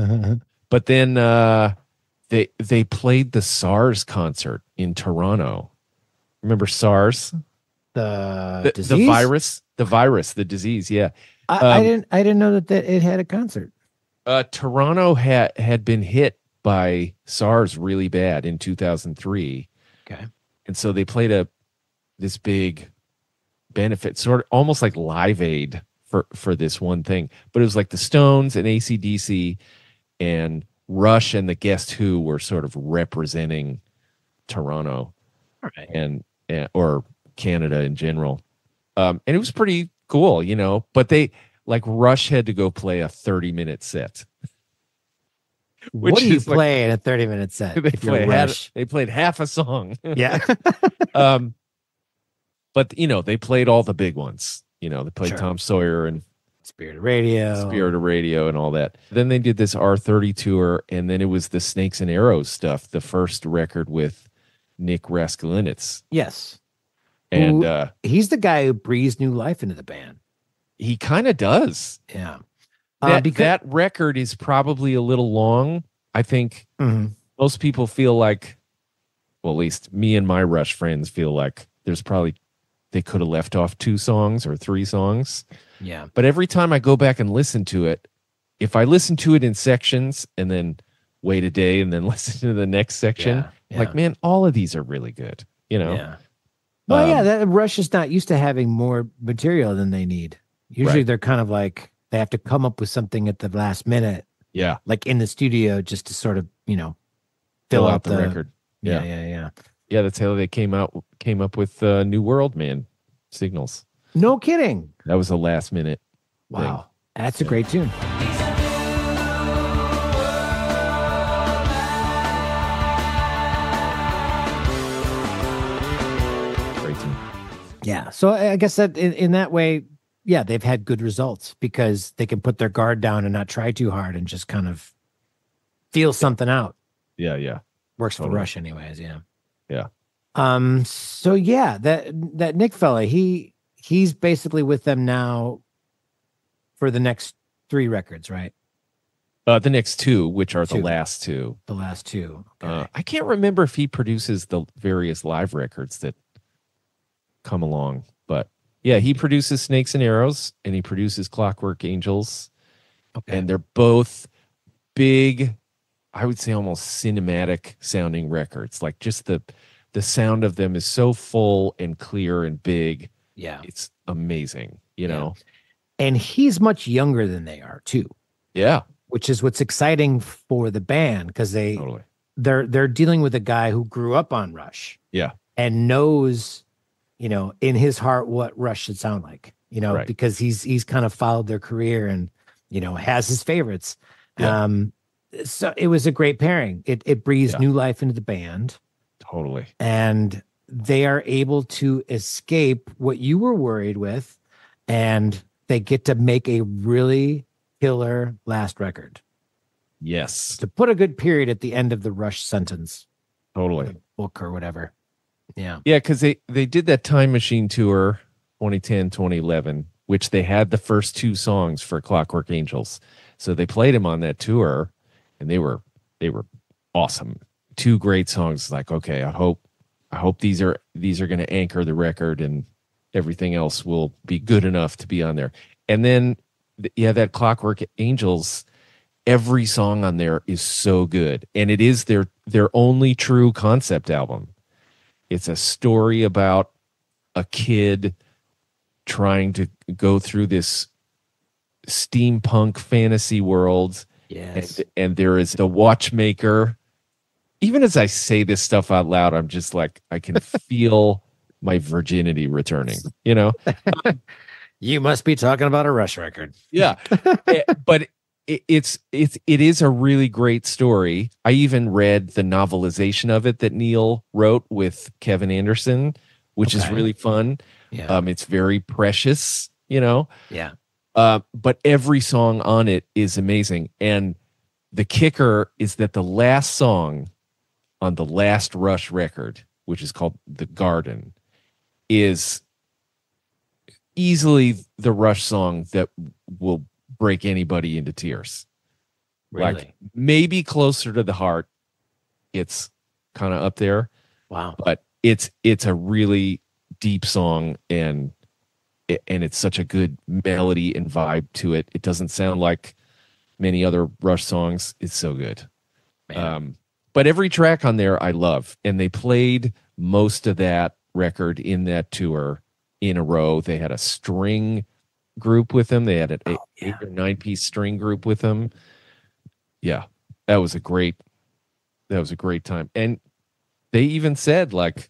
But then uh, they they played the SARS concert in Toronto. Remember SARS? the The, the disease? virus? The virus, the disease, yeah. I, I um, didn't I didn't know that, that it had a concert. Uh, Toronto had had been hit by SARS really bad in two thousand three, Okay. and so they played a this big benefit, sort of almost like Live Aid for for this one thing. But it was like the Stones and A C D C and Rush and the Guess Who were sort of representing Toronto All right. and, and or Canada in general. Um, and it was pretty cool, you know, but they like Rush had to go play a thirty minute set. What do you is like- play in a thirty minute set? they, if you're played half, Rush? they played half a song. Yeah. um, but, you know, they played all the big ones. You know, they played Sure. Tom Sawyer and Spirit of Radio. Spirit of Radio and all that. Then they did this R thirty tour, and then it was the Snakes and Arrows stuff, the first record with Nick Raskulinecz. Yes. And Who- uh, He's the guy who breathes new life into the band. he kind of does. Yeah. That, Uh, because that record is probably a little long. I think Mhm. most people feel like, well, at least me and my Rush friends feel like there's probably, they could have left off two songs or three songs. Yeah. But every time I go back and listen to it, if I listen to it in sections and then wait a day and then listen to the next section, Yeah, yeah. like, man, all of these are really good. You know? Yeah. Well, yeah, Um, that Rush is not used to having more material than they need. Usually Right. they're kind of like they have to come up with something at the last minute, Yeah. like in the studio, just to sort of, you know, Fill out the, record. Yeah, Yeah. yeah, yeah. Yeah. That's how they came out, came up with uh, New World, man. Signals. No kidding. That was a last minute. Wow. That's a Yeah. great tune. Great tune. Yeah. So I I guess that in, in that way, yeah, they've had good results because they can put their guard down and not try too hard and just kind of feel something out. Yeah. Yeah. Works for Totally. Rush anyways, yeah. Yeah. Um, so yeah, that that Nick fella, he he's basically with them now for the next three records, right? Uh, the next two, which are the Two. last two. The last two. Okay. Uh, I can't remember if he produces the various live records that come along, but yeah, he produces Snakes and Arrows and he produces Clockwork Angels, okay. and they're both big, I would say almost cinematic sounding records. Like just the the sound of them is so full and clear and big. yeah. It's amazing, you Yeah. know? And he's much younger than they are too, Yeah, which is what's exciting for the band because they totally. they're they're dealing with a guy who grew up on Rush. Yeah. And knows, you know, in his heart what Rush should sound like, you know, Right. because he's he's kind of followed their career and, you know, has his favorites. Yeah. Um so it was a great pairing. It it breathes Yeah. new life into the band Totally. and they are able to escape what you were worried with and they get to make a really killer last record. Yes, To put a good period at the end of the Rush sentence, totally. book or whatever. Yeah. Yeah, because they, they did that Time Machine tour twenty ten, twenty eleven, which they had the first two songs for Clockwork Angels. So they played them on that tour and they were they were awesome. Two great songs. Like, okay, I hope I hope these are these are gonna anchor the record and everything else will be good enough to be on there. And then th- yeah, that Clockwork Angels, every song on there is so good. And it is their their only true concept album. It's a story about a kid trying to go through this steampunk fantasy world. Yes. And, and there is the watchmaker. Even as I say this stuff out loud, I'm just like, I can feel my virginity returning, you know? You must be talking about a Rush record. Yeah. Eh, but it, it's, it's, it is a really great story. I even read the novelization of it that Neil wrote with Kevin Anderson, which is Okay. really fun. Yeah. Um, it's very precious, you know? yeah. Uh, but every song on it is amazing. And the kicker is that the last song on the last Rush record, which is called The Garden, is easily the Rush song that will break anybody into tears. Really? Like maybe closer to the heart. It's kind of up there, Wow. but it's it's a really deep song and and it's such a good melody and vibe to it. It doesn't sound like many other Rush songs. It's so good. Man. Um, but every track on there I love, and they played most of that record in that tour in a row. They had a string group with them. They had an eight, Oh, yeah. eight or nine piece string group with them. Yeah, that was a great that was a great time. And they even said, like,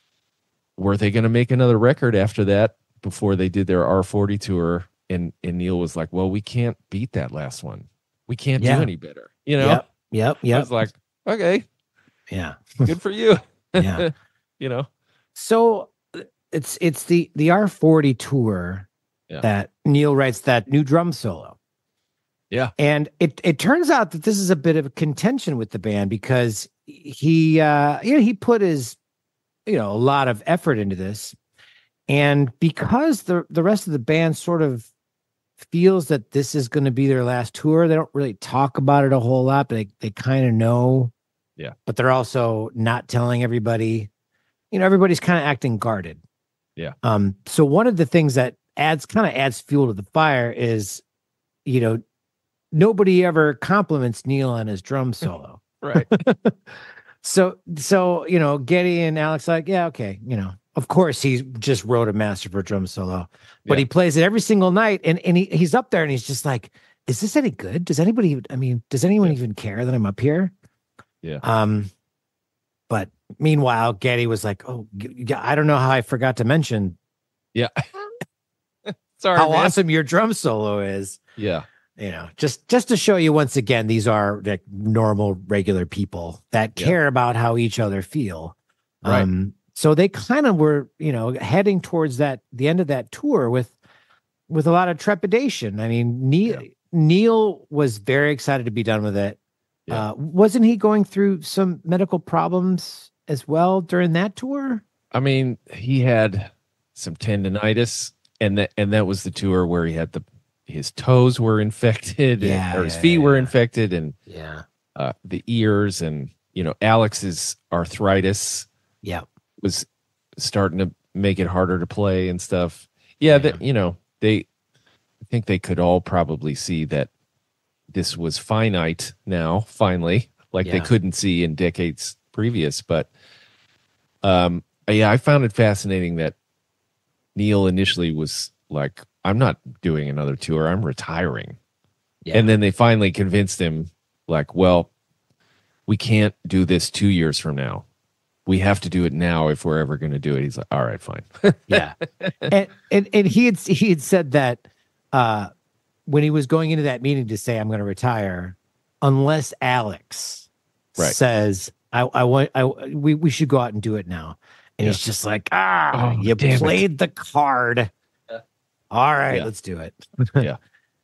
were they going to make another record after that before they did their R forty tour? And and Neil was like, well, we can't beat that last one. We can't Yeah. do any better. You know? Yep. Yep. I Yep. was like, okay, Yeah. good for you. Yeah. You know? So it's it's the the R forty tour Yeah. that Neil writes that new drum solo. Yeah. And it it turns out that this is a bit of a contention with the band because he uh you know he put his you know a lot of effort into this, and because the the rest of the band sort of feels that this is going to be their last tour, they don't really talk about it a whole lot, but they, they kind of know. Yeah. But they're also not telling everybody. You know, everybody's kind of acting guarded. Yeah. Um, so one of the things that adds kind of adds fuel to the fire is, you know, nobody ever compliments Neil on his drum solo. Right. So, so, you know, Geddy and Alex like, yeah, okay. You know, of course he just wrote a master for drum solo, but Yeah. he plays it every single night. And, and he, he's up there and he's just like, is this any good? Does anybody, even- I mean, does anyone Yeah. even care that I'm up here? Yeah. Um, but meanwhile, Geddy was like, oh, g- g- I don't know how I forgot to mention Yeah. Sorry, how man. awesome your drum solo is. Yeah. You know, just just to show you once again, these are like normal, regular people that Yeah. care about how each other feel. Right. Um, so they kind of were, you know, heading towards that the end of that tour with with a lot of trepidation. I mean, Neil Yeah. Neil was very excited to be done with it. Yeah. Uh, wasn't he going through some medical problems as well during that tour? I mean, he had some tendonitis, and that and that was the tour where he had the his toes were infected, and- Yeah, or his yeah, feet were yeah. infected, and Yeah. uh, the ears, and you know, Alex's arthritis Yeah. was starting to make it harder to play and stuff. Yeah, that you know, they I think they could all probably see that this was finite now, finally, like they Yeah. couldn't see in decades previous. But um, yeah, I found it fascinating that Neil initially was like, I'm not doing another tour, I'm retiring. Yeah. And then they finally convinced him, like, well, we can't do this two years from now. We have to do it now if we're ever going to do it. He's like, all right, fine. Yeah. and, and and he had he had said that uh when he was going into that meeting to say I'm going to retire, unless Alex Right. says I I want I we, we should go out and do it now. And Yeah. he's just like, ah, Oh, you damn it. played the card. Yeah. All right, Yeah. let's do it. Yeah.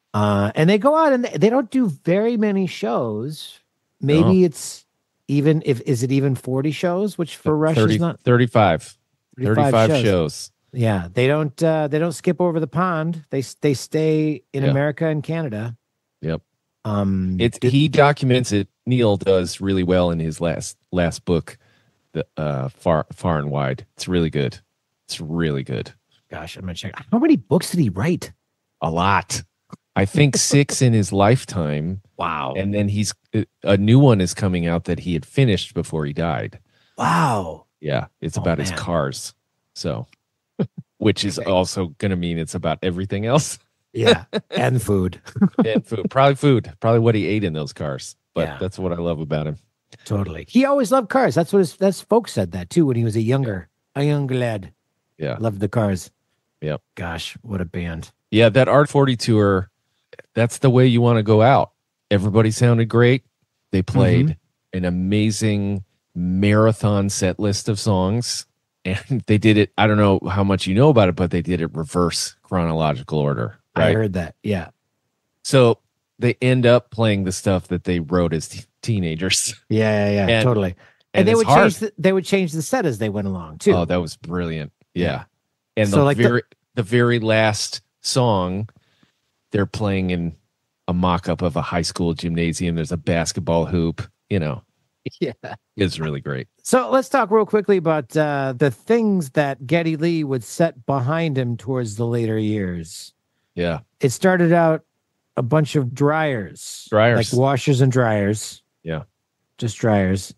Uh and they go out and they, they don't do very many shows. Maybe it's even if is it even forty shows, which for Rush thirty, is not thirty-five. thirty-five thirty-five shows. shows. Yeah, they don't uh they don't skip over the pond. They they stay in Yeah. America and Canada. Yep. Um It's did- he documents it. Neil does really well in his last last book, the uh far far and wide. It's really good. It's really good. gosh, I'm gonna check. How many books did he write? A lot. I think six in his lifetime, Wow. and then he's a new one is coming out that he had finished before he died. wow. Yeah, it's Oh, about his man. cars. So, which is also going to mean it's about everything else Yeah. And food. and food. Probably food. Probably what he ate in those cars. But Yeah. that's what I love about him. Totally. He always loved cars. That's what his that's folks said that too when he was a younger, a young lad. Yeah. Loved the cars. Yep. Gosh, what a band. Yeah, that Art forty tour, that's the way you want to go out. Everybody sounded great. They played Mm-hmm. an amazing marathon set list of songs. And they did it. I don't know how much you know about it, but they did it reverse chronological order. I Right. heard that. Yeah. So they end up playing the stuff that they wrote as t- teenagers. Yeah, yeah, yeah. And- totally. And, and they it's would hard. change the, they would change the set as they went along too. Oh, that was brilliant. Yeah. Yeah. And So, the like, the- very the very last song, they're playing in a mock-up of a high school gymnasium. There's a basketball hoop, you know. yeah. It's really great. So let's talk real quickly about uh, the things that Geddy Lee would set behind him towards the later years. Yeah. It started out a bunch of dryers, Dryers. like washers and dryers. Yeah. Just dryers.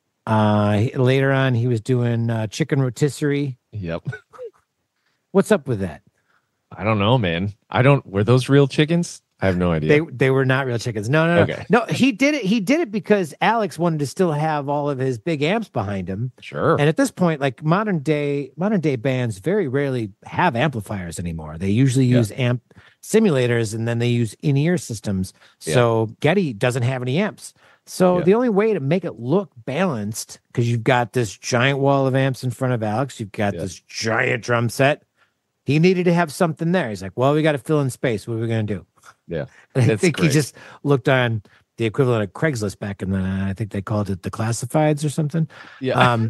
Uh, he- later on, he was doing uh, chicken rotisserie. Yep. What's up with that? I don't know, man. I don't were those real chickens? I have no idea. They they were not real chickens. No, no, no. Okay. No, he did it. He did it because Alex wanted to still have all of his big amps behind him. Sure. And at this point, like modern day modern day bands very rarely have amplifiers anymore. They usually Yeah. use amp simulators and then they use in-ear systems. So Getty doesn't have any amps. So Yeah. the only way to make it look balanced, because you've got this giant wall of amps in front of Alex, you've got Yeah. this giant drum set. He needed to have something there. He's like, well, we got to fill in space. What are we going to do? Yeah. And I That's think great. he just looked on the equivalent of Craigslist back in the, I think they called it the classifieds or something. Yeah. Um,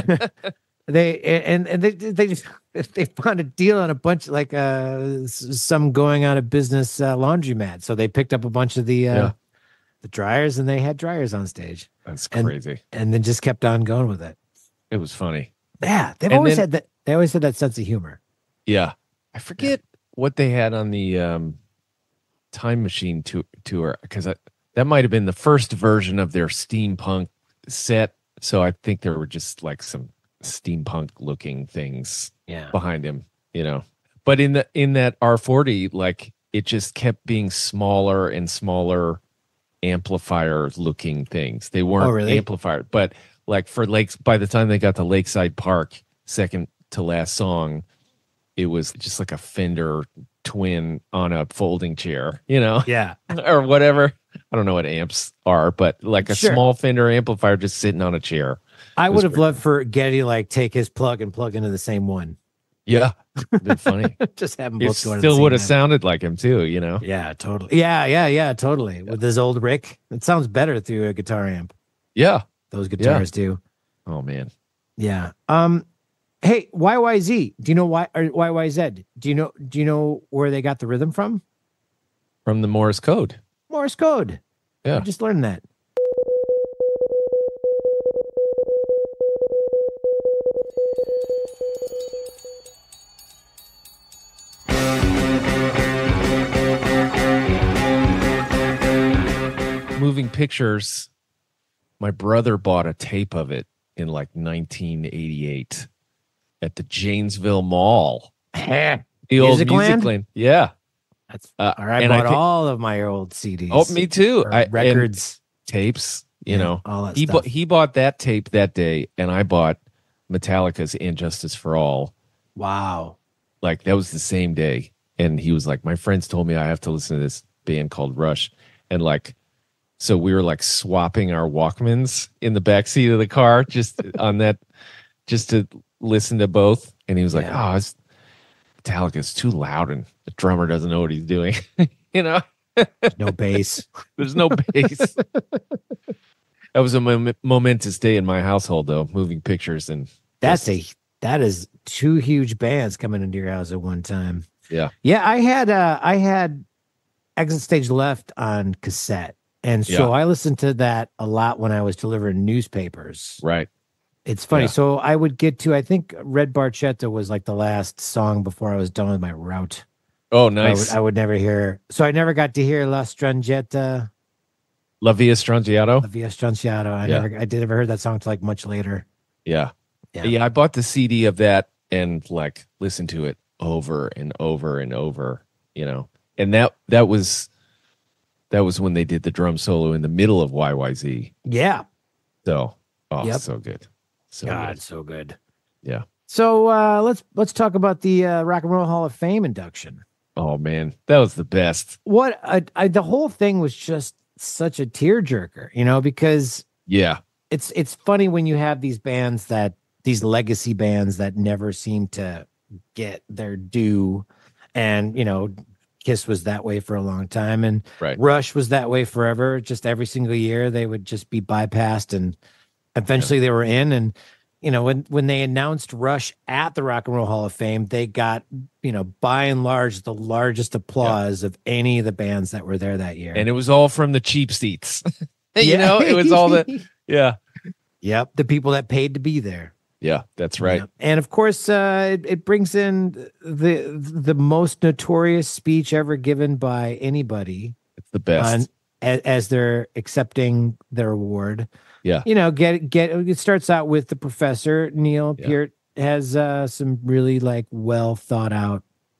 they and and they they just they found a deal on a bunch like uh s- some going out of business uh, laundromat. So they picked up a bunch of the uh, Yeah. the dryers and they had dryers on stage That's and- crazy. and then just kept on going with it. It was funny. Yeah, they've And always then- had that. They always had that sense of humor. Yeah. I forget what they had on the um, Time Machine to- tour because that might have been the first version of their steampunk set. So I think there were just like some steampunk looking things Yeah, behind him, you know. But in the in that R forty, like it just kept being smaller and smaller amplifier looking things. They weren't Oh, really? amplifier, but like for Lakes, by the time they got to Lakeside Park, second to last song, it was just like a Fender twin on a folding chair, you know, yeah. or whatever. I don't know what amps are, but like a Sure. small Fender amplifier just sitting on a chair. I It was would have pretty loved for Getty like take his plug and plug into the same one. Yeah, been funny. Just have them It both going. at the still same would have time. sounded like him too, you know. Yeah, totally. Yeah, yeah, yeah, totally. With his old Rick, it sounds better through a guitar amp. Yeah. Those guitars do. Oh man. Yeah. Um. Hey, Y Y Z. Do you know why or Y Y Z? Do you know? Do you know where they got the rhythm from? From the Morse code. Morse code. Yeah. I just learned that. Moving pictures. My brother bought a tape of it in like nineteen eighty-eight at the Janesville Mall. The old Music Music Land? Land. Yeah. That's Uh, all right. I and I bought think- all of my old C Ds. Oh, me too. or I, and records. tapes, you Yeah, know. all that He stuff. bought he bought that tape that day, and I bought Metallica's And Justice for All. Wow. Like that was the same day. And he was like, my friends told me I have to listen to this band called Rush. And like, so we were like swapping our Walkmans in the back seat of the car, just on that, just to listen to both. And he was like, Yeah. oh, it's Metallica's too loud and the drummer doesn't know what he's doing. You know, No bass. there's no bass. That was a mom- momentous day in my household, though, moving pictures. And That's a that is two huge bands coming into your house at one time. yeah, Yeah, I had uh I had Exit Stage Left on cassette. And so Yeah. I listened to that a lot when I was delivering newspapers. right. It's funny. Yeah. So I would get to I think Red Barchetta was like the last song before I was done with my route. Oh, I would, nice. I would never hear. So I never got to hear La Strangetta, La Via Strangiato. La Via Stranciato. I Yeah. never I did never heard that song till like much later. Yeah. Yeah. yeah. I bought the C D of that and like listened to it over and over and over, you know. And that that was that was when they did the drum solo in the middle of Y Y Z. Yeah. So, oh, Yep. so good. So God, good. so good. Yeah. So uh let's let's talk about the uh, Rock and Roll Hall of Fame induction. Oh man, that was the best. What I, I, the whole thing was just such a tearjerker, you know, because Yeah. it's it's funny when you have these bands that these legacy bands that never seem to get their due, and you know, Kiss was that way for a long time, and Right. Rush was that way forever. Just every single year they would just be bypassed, and eventually they were in. And you know, when when they announced Rush at the Rock and Roll Hall of Fame, they got, you know, by and large the largest applause of any of the bands that were there that year. And it was all from the cheap seats. you Yeah. know, it was all the yeah. Yep, the people that paid to be there. Yeah, that's right. Yep. And of course, uh, it, it brings in the the most notorious speech ever given by anybody It's the best. on as, as they're accepting their award. Yeah. You know, get get it starts out with the professor Neil Yeah. Peart has uh, some really like well thought out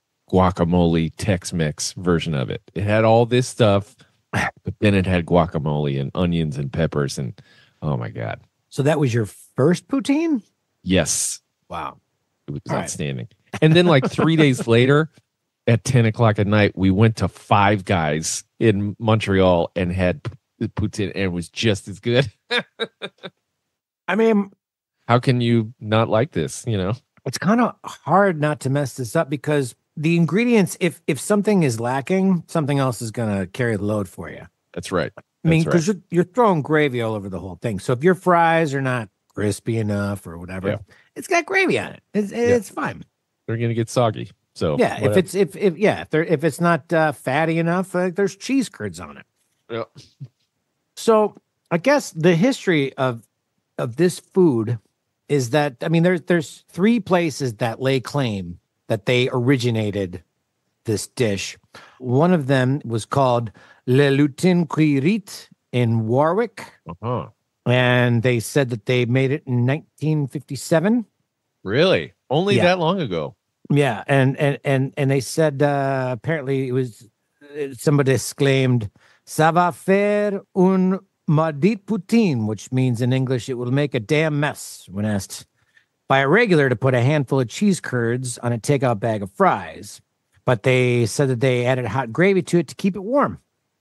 guacamole Tex-Mex version of it. It had all this stuff, but then it had guacamole and onions and peppers and oh my God. So that was your first poutine? Yes. Wow. It was All right. outstanding. And then like three days later at ten o'clock at night, we went to Five Guys in Montreal and had p- poutine and it was just as good. I mean, How can you not like this? You know? it's kind of hard not to mess this up because the ingredients, if if something is lacking, something else is going to carry the load for you. That's right. I mean, That's right. because you're, you're throwing gravy all over the whole thing. So if your fries are not crispy enough or whatever, Yeah. it's got gravy on it. It's, it's fine. They're going to get soggy. So Yeah, if whatever. it's if if yeah, if they're if it's not uh, fatty enough, uh, there's cheese curds on it. Yeah. So I guess the history of of this food is that I mean there's there's three places that lay claim that they originated this dish. One of them was called Le Lutin Cuirit in Warwick, Uh-huh. and they said that they made it in nineteen fifty-seven. Really? Only Yeah. that long ago? Yeah, and and and and they said uh, apparently it was uh, somebody exclaimed, "Ça va faire un maudit poutine," which means in English it will make a damn mess. When asked by a regular to put a handful of cheese curds on a takeout bag of fries, but they said that they added hot gravy to it to keep it warm.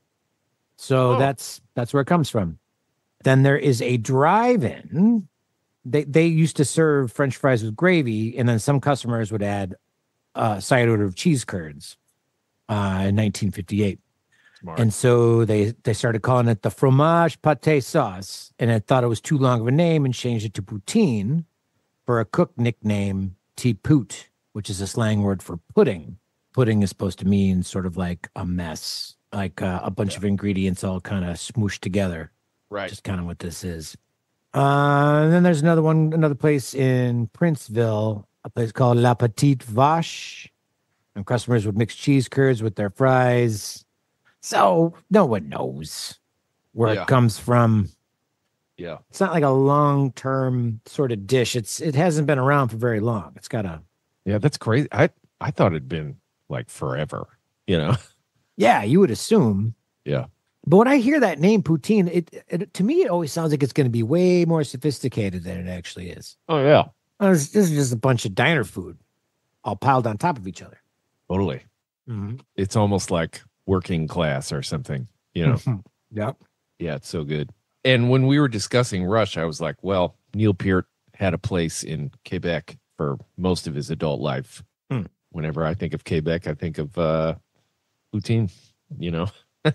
So Oh. that's that's where it comes from. Then there is a drive-in. They they used to serve French fries with gravy, and then some customers would add a side order of cheese curds uh, in nineteen fifty-eight. Smart. And so they they started calling it the fromage pâté sauce, and I thought it was too long of a name and changed it to poutine for a cook nickname T-poot, which is a slang word for pudding. Pudding is supposed to mean sort of like a mess, like uh, a bunch of ingredients all kind of smooshed together. Right. Just kind of what this is. Uh, and then there's another one, another place in Princeville, a place called La Petite Vache. And customers would mix cheese curds with their fries. So no one knows where Yeah. it comes from. Yeah. It's not like a long-term sort of dish. It's it hasn't been around for very long. It's got a Yeah, that's crazy. I, I thought it'd been like forever, you know? yeah, you would assume. Yeah. But when I hear that name poutine, it, it to me it always sounds like it's going to be way more sophisticated than it actually is. Oh, yeah. Uh, This this is just a bunch of diner food, all piled on top of each other. Totally. It's almost like working class or something, you know? Yep. Yeah, it's so good. And when we were discussing Rush, I was like, well, Neil Peart had a place in Quebec for most of his adult life. Hmm. Whenever I think of Quebec, I think of uh, poutine, you know?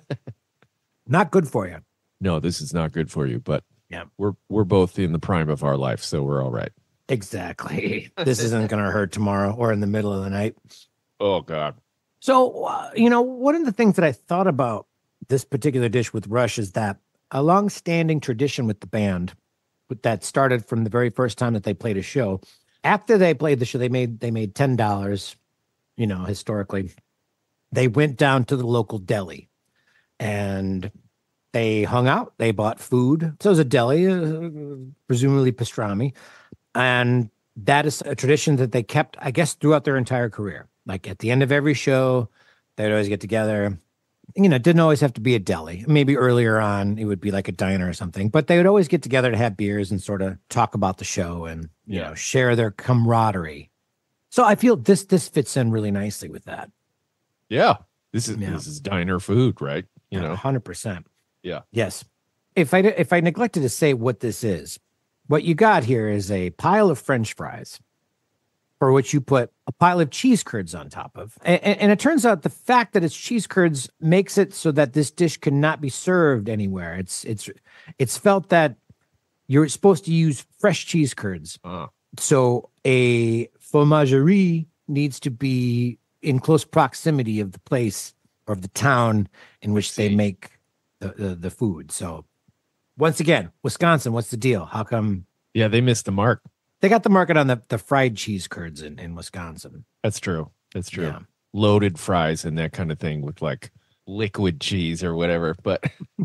Not good for you. No, this is not good for you, but Yeah. we're we're both in the prime of our life, so we're all right. Exactly. This isn't going to hurt tomorrow or in the middle of the night. Oh, God. So, uh, you know, one of the things that I thought about this particular dish with Rush is that a long-standing tradition with the band with- that started from the very first time that they played a show. After they played the show, they made they made ten dollars, you know, historically. They went down to the local deli and they hung out. They bought food. So it was a deli, uh, presumably pastrami. And that is a tradition that they kept, I guess, throughout their entire career. Like at the end of every show, they'd always get together. You know, it didn't always have to be a deli. Maybe earlier on, it would be like a diner or something. But they would always get together to have beers and sort of talk about the show and, you Yeah. know, share their camaraderie. So I feel this this fits in really nicely with that. Yeah. This is Yeah. this is diner food, right? You know? one hundred percent. Yeah. Yes. If I if I neglected to say what this is, what you got here is a pile of French fries, for which you put a pile of cheese curds on top of. And, and it turns out the fact that it's cheese curds makes it so that this dish cannot be served anywhere. It's it's it's felt that you're supposed to use fresh cheese curds. Uh, So a fromagerie needs to be in close proximity of the place or of the town in which they see. make the, the, the food. So once again, Wisconsin, what's the deal? How come yeah, they missed the mark. they got the market on the, the fried cheese curds in, in Wisconsin? That's true. That's true. Yeah. Loaded fries and that kind of thing with like liquid cheese or whatever. But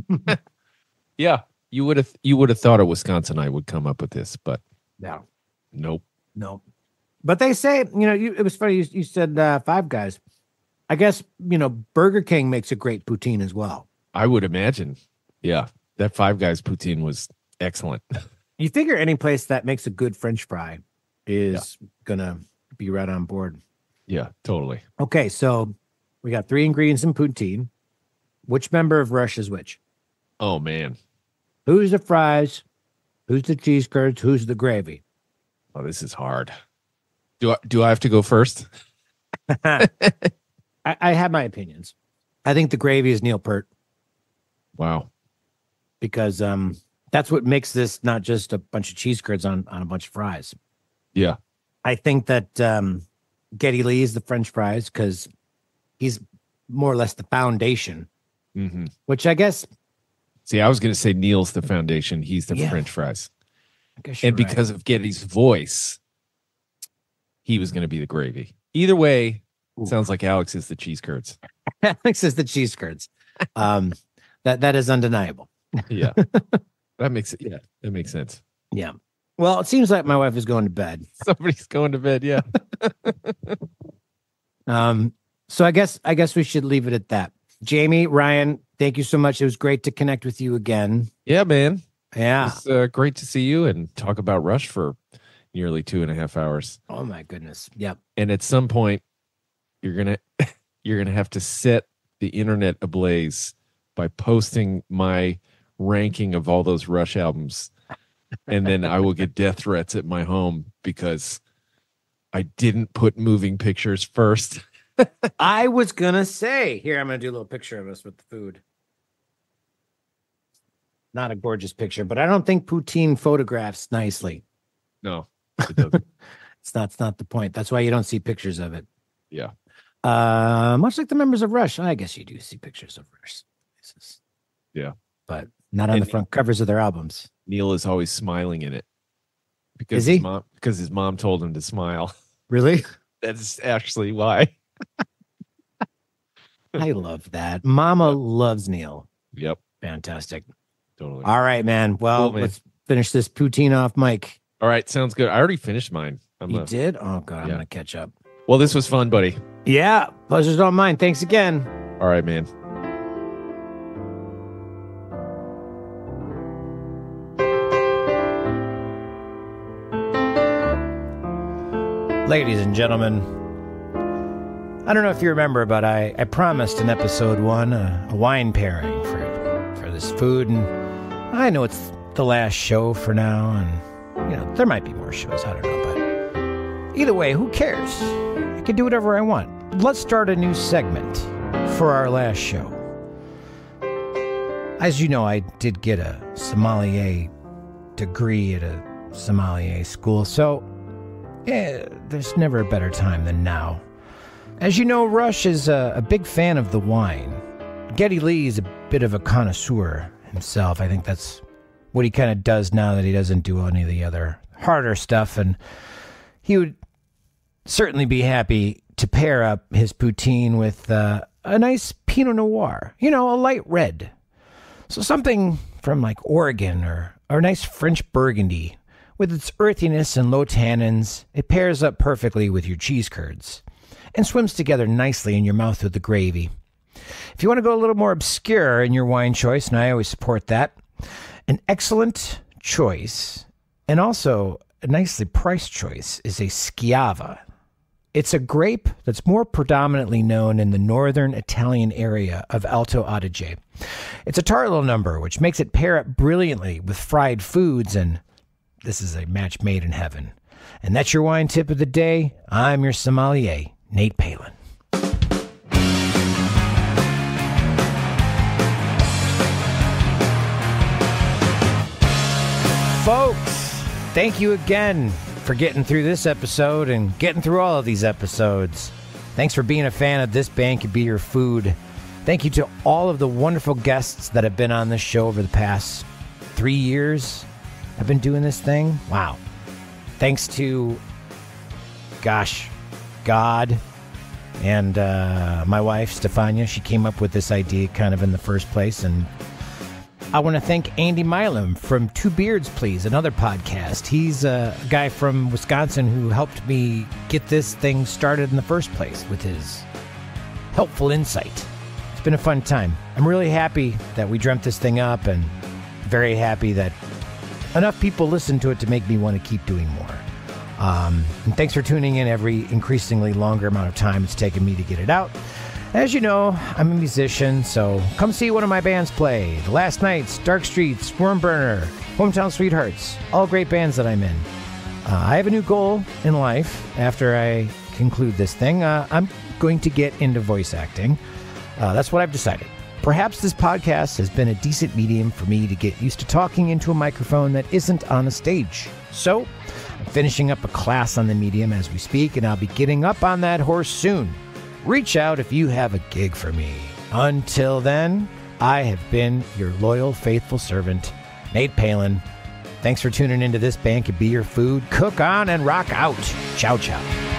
yeah, you would have you would have thought a Wisconsinite would come up with this, but No, nope. no. But they say, you know, you, it was funny. You, you said uh, Five Guys. I guess, you know, Burger King makes a great poutine as well. I would imagine. Yeah. That Five Guys poutine was excellent. You figure any place that makes a good French fry is gonna be right on board. Yeah, totally. Okay, so we got three ingredients in poutine. Which member of Rush is which? Oh, man. Who's the fries? Who's the cheese curds? Who's the gravy? Oh, this is hard. Do I, do I have to go first? I, I have my opinions. I think the gravy is Neil Peart Wow. because um, that's what makes this not just a bunch of cheese curds on, on a bunch of fries. Yeah. I think that um, Geddy Lee is the French fries because he's more or less the foundation, Mm-hmm. which I guess, See, I was going to say Neil's the foundation. He's the Yeah. French fries. I guess you're And right. because of Getty's voice, he was going to be the gravy. Either way, Ooh. sounds like Alex is the cheese curds. Alex is the cheese curds. Um, that that is undeniable. Yeah. That makes it. Yeah, that makes sense. Yeah. Well, it seems like my wife is going to bed. Somebody's going to bed. Yeah. Um, so I guess I guess we should leave it at that. Jamie, Ryan, thank you so much. It was great to connect with you again. Yeah, man. Yeah. It's uh, great to see you and talk about Rush for nearly two and a half hours. Oh my goodness. Yep. And at some point, you're gonna you're gonna have to set the internet ablaze by posting my ranking of all those Rush albums, and then I will get death threats at my home because I didn't put moving pictures first. I was gonna say, here, I'm gonna do a little picture of us with the food. Not a gorgeous picture, but I don't think poutine photographs nicely. No, it doesn't. It's not, it's not the point. That's why you don't see pictures of it. Yeah. Uh, much like the members of Rush, I guess you do see pictures of Rush. This is- Yeah. But not on And- the front covers of their albums. Neil is always smiling in it because Is he? his mom because his mom told him to smile. Really? That's actually why. I love that. Mama loves Neil. Yep. Fantastic. Totally. All right, man. Well, Cool, man. let's finish this poutine off, Mike. All right, sounds good. I already finished mine. I'm You a- did? Oh, God, I'm Yeah. going to catch up. well, this was fun, buddy. Yeah, pleasure's all mine. Thanks again. All right, man. Ladies and gentlemen, I don't know if you remember, but I, I promised in episode one a, a wine pairing for, for this food, and I know it's the last show for now, and, you know, there might be more shows, I don't know, but either way, who cares? I can do whatever I want. Let's start a new segment for our last show. As you know, I did get a sommelier degree at a sommelier school, so yeah, there's never a better time than now. As you know, Rush is a, a big fan of the wine. Geddy Lee is a bit of a connoisseur himself. I think that's what he kind of does now that he doesn't do any of the other harder stuff, and he would certainly be happy to pair up his poutine with uh, a nice Pinot Noir, you know, a light red. So something from like Oregon or, or a nice French Burgundy. With its earthiness and low tannins, it pairs up perfectly with your cheese curds and swims together nicely in your mouth with the gravy. If you want to go a little more obscure in your wine choice, and I always support that, an excellent choice and also a nicely priced choice is a Schiava. It's a grape that's more predominantly known in the northern Italian area of Alto Adige. It's a tart little number, which makes it pair up brilliantly with fried foods, and this is a match made in heaven. And that's your wine tip of the day. I'm your sommelier, Nate Palin. Folks, thank you again for getting through this episode and getting through all of these episodes. Thanks for being a fan of This Band Could Be Your Food. Thank you to all of the wonderful guests that have been on this show over the past three years. I've been doing this thing. Wow. Thanks to, gosh, God and uh, my wife, Stefania. She came up with this idea kind of in the first place. And I want to thank Andy Milam from Two Beards, Please, another podcast. He's a guy from Wisconsin who helped me get this thing started in the first place with his helpful insight. It's been a fun time. I'm really happy that we dreamt this thing up, and very happy that enough people listen to it to make me want to keep doing more. Um, and thanks for tuning in every increasingly longer amount of time it's taken me to get it out. As you know, I'm a musician, so come see one of my bands play. The Last Nights, Dark Streets, Wormburner, Hometown Sweethearts, all great bands that I'm in. Uh, I have a new goal in life after I conclude this thing. Uh, I'm going to get into voice acting. Uh, that's what I've decided. Perhaps this podcast has been a decent medium for me to get used to talking into a microphone that isn't on a stage. So, I'm finishing up a class on the medium as we speak, and I'll be getting up on that horse soon. Reach out if you have a gig for me. Until then, I have been your loyal, faithful servant, Nate Palin. Thanks for tuning into This Band Could Be Your Food. Cook on and rock out. Ciao, ciao.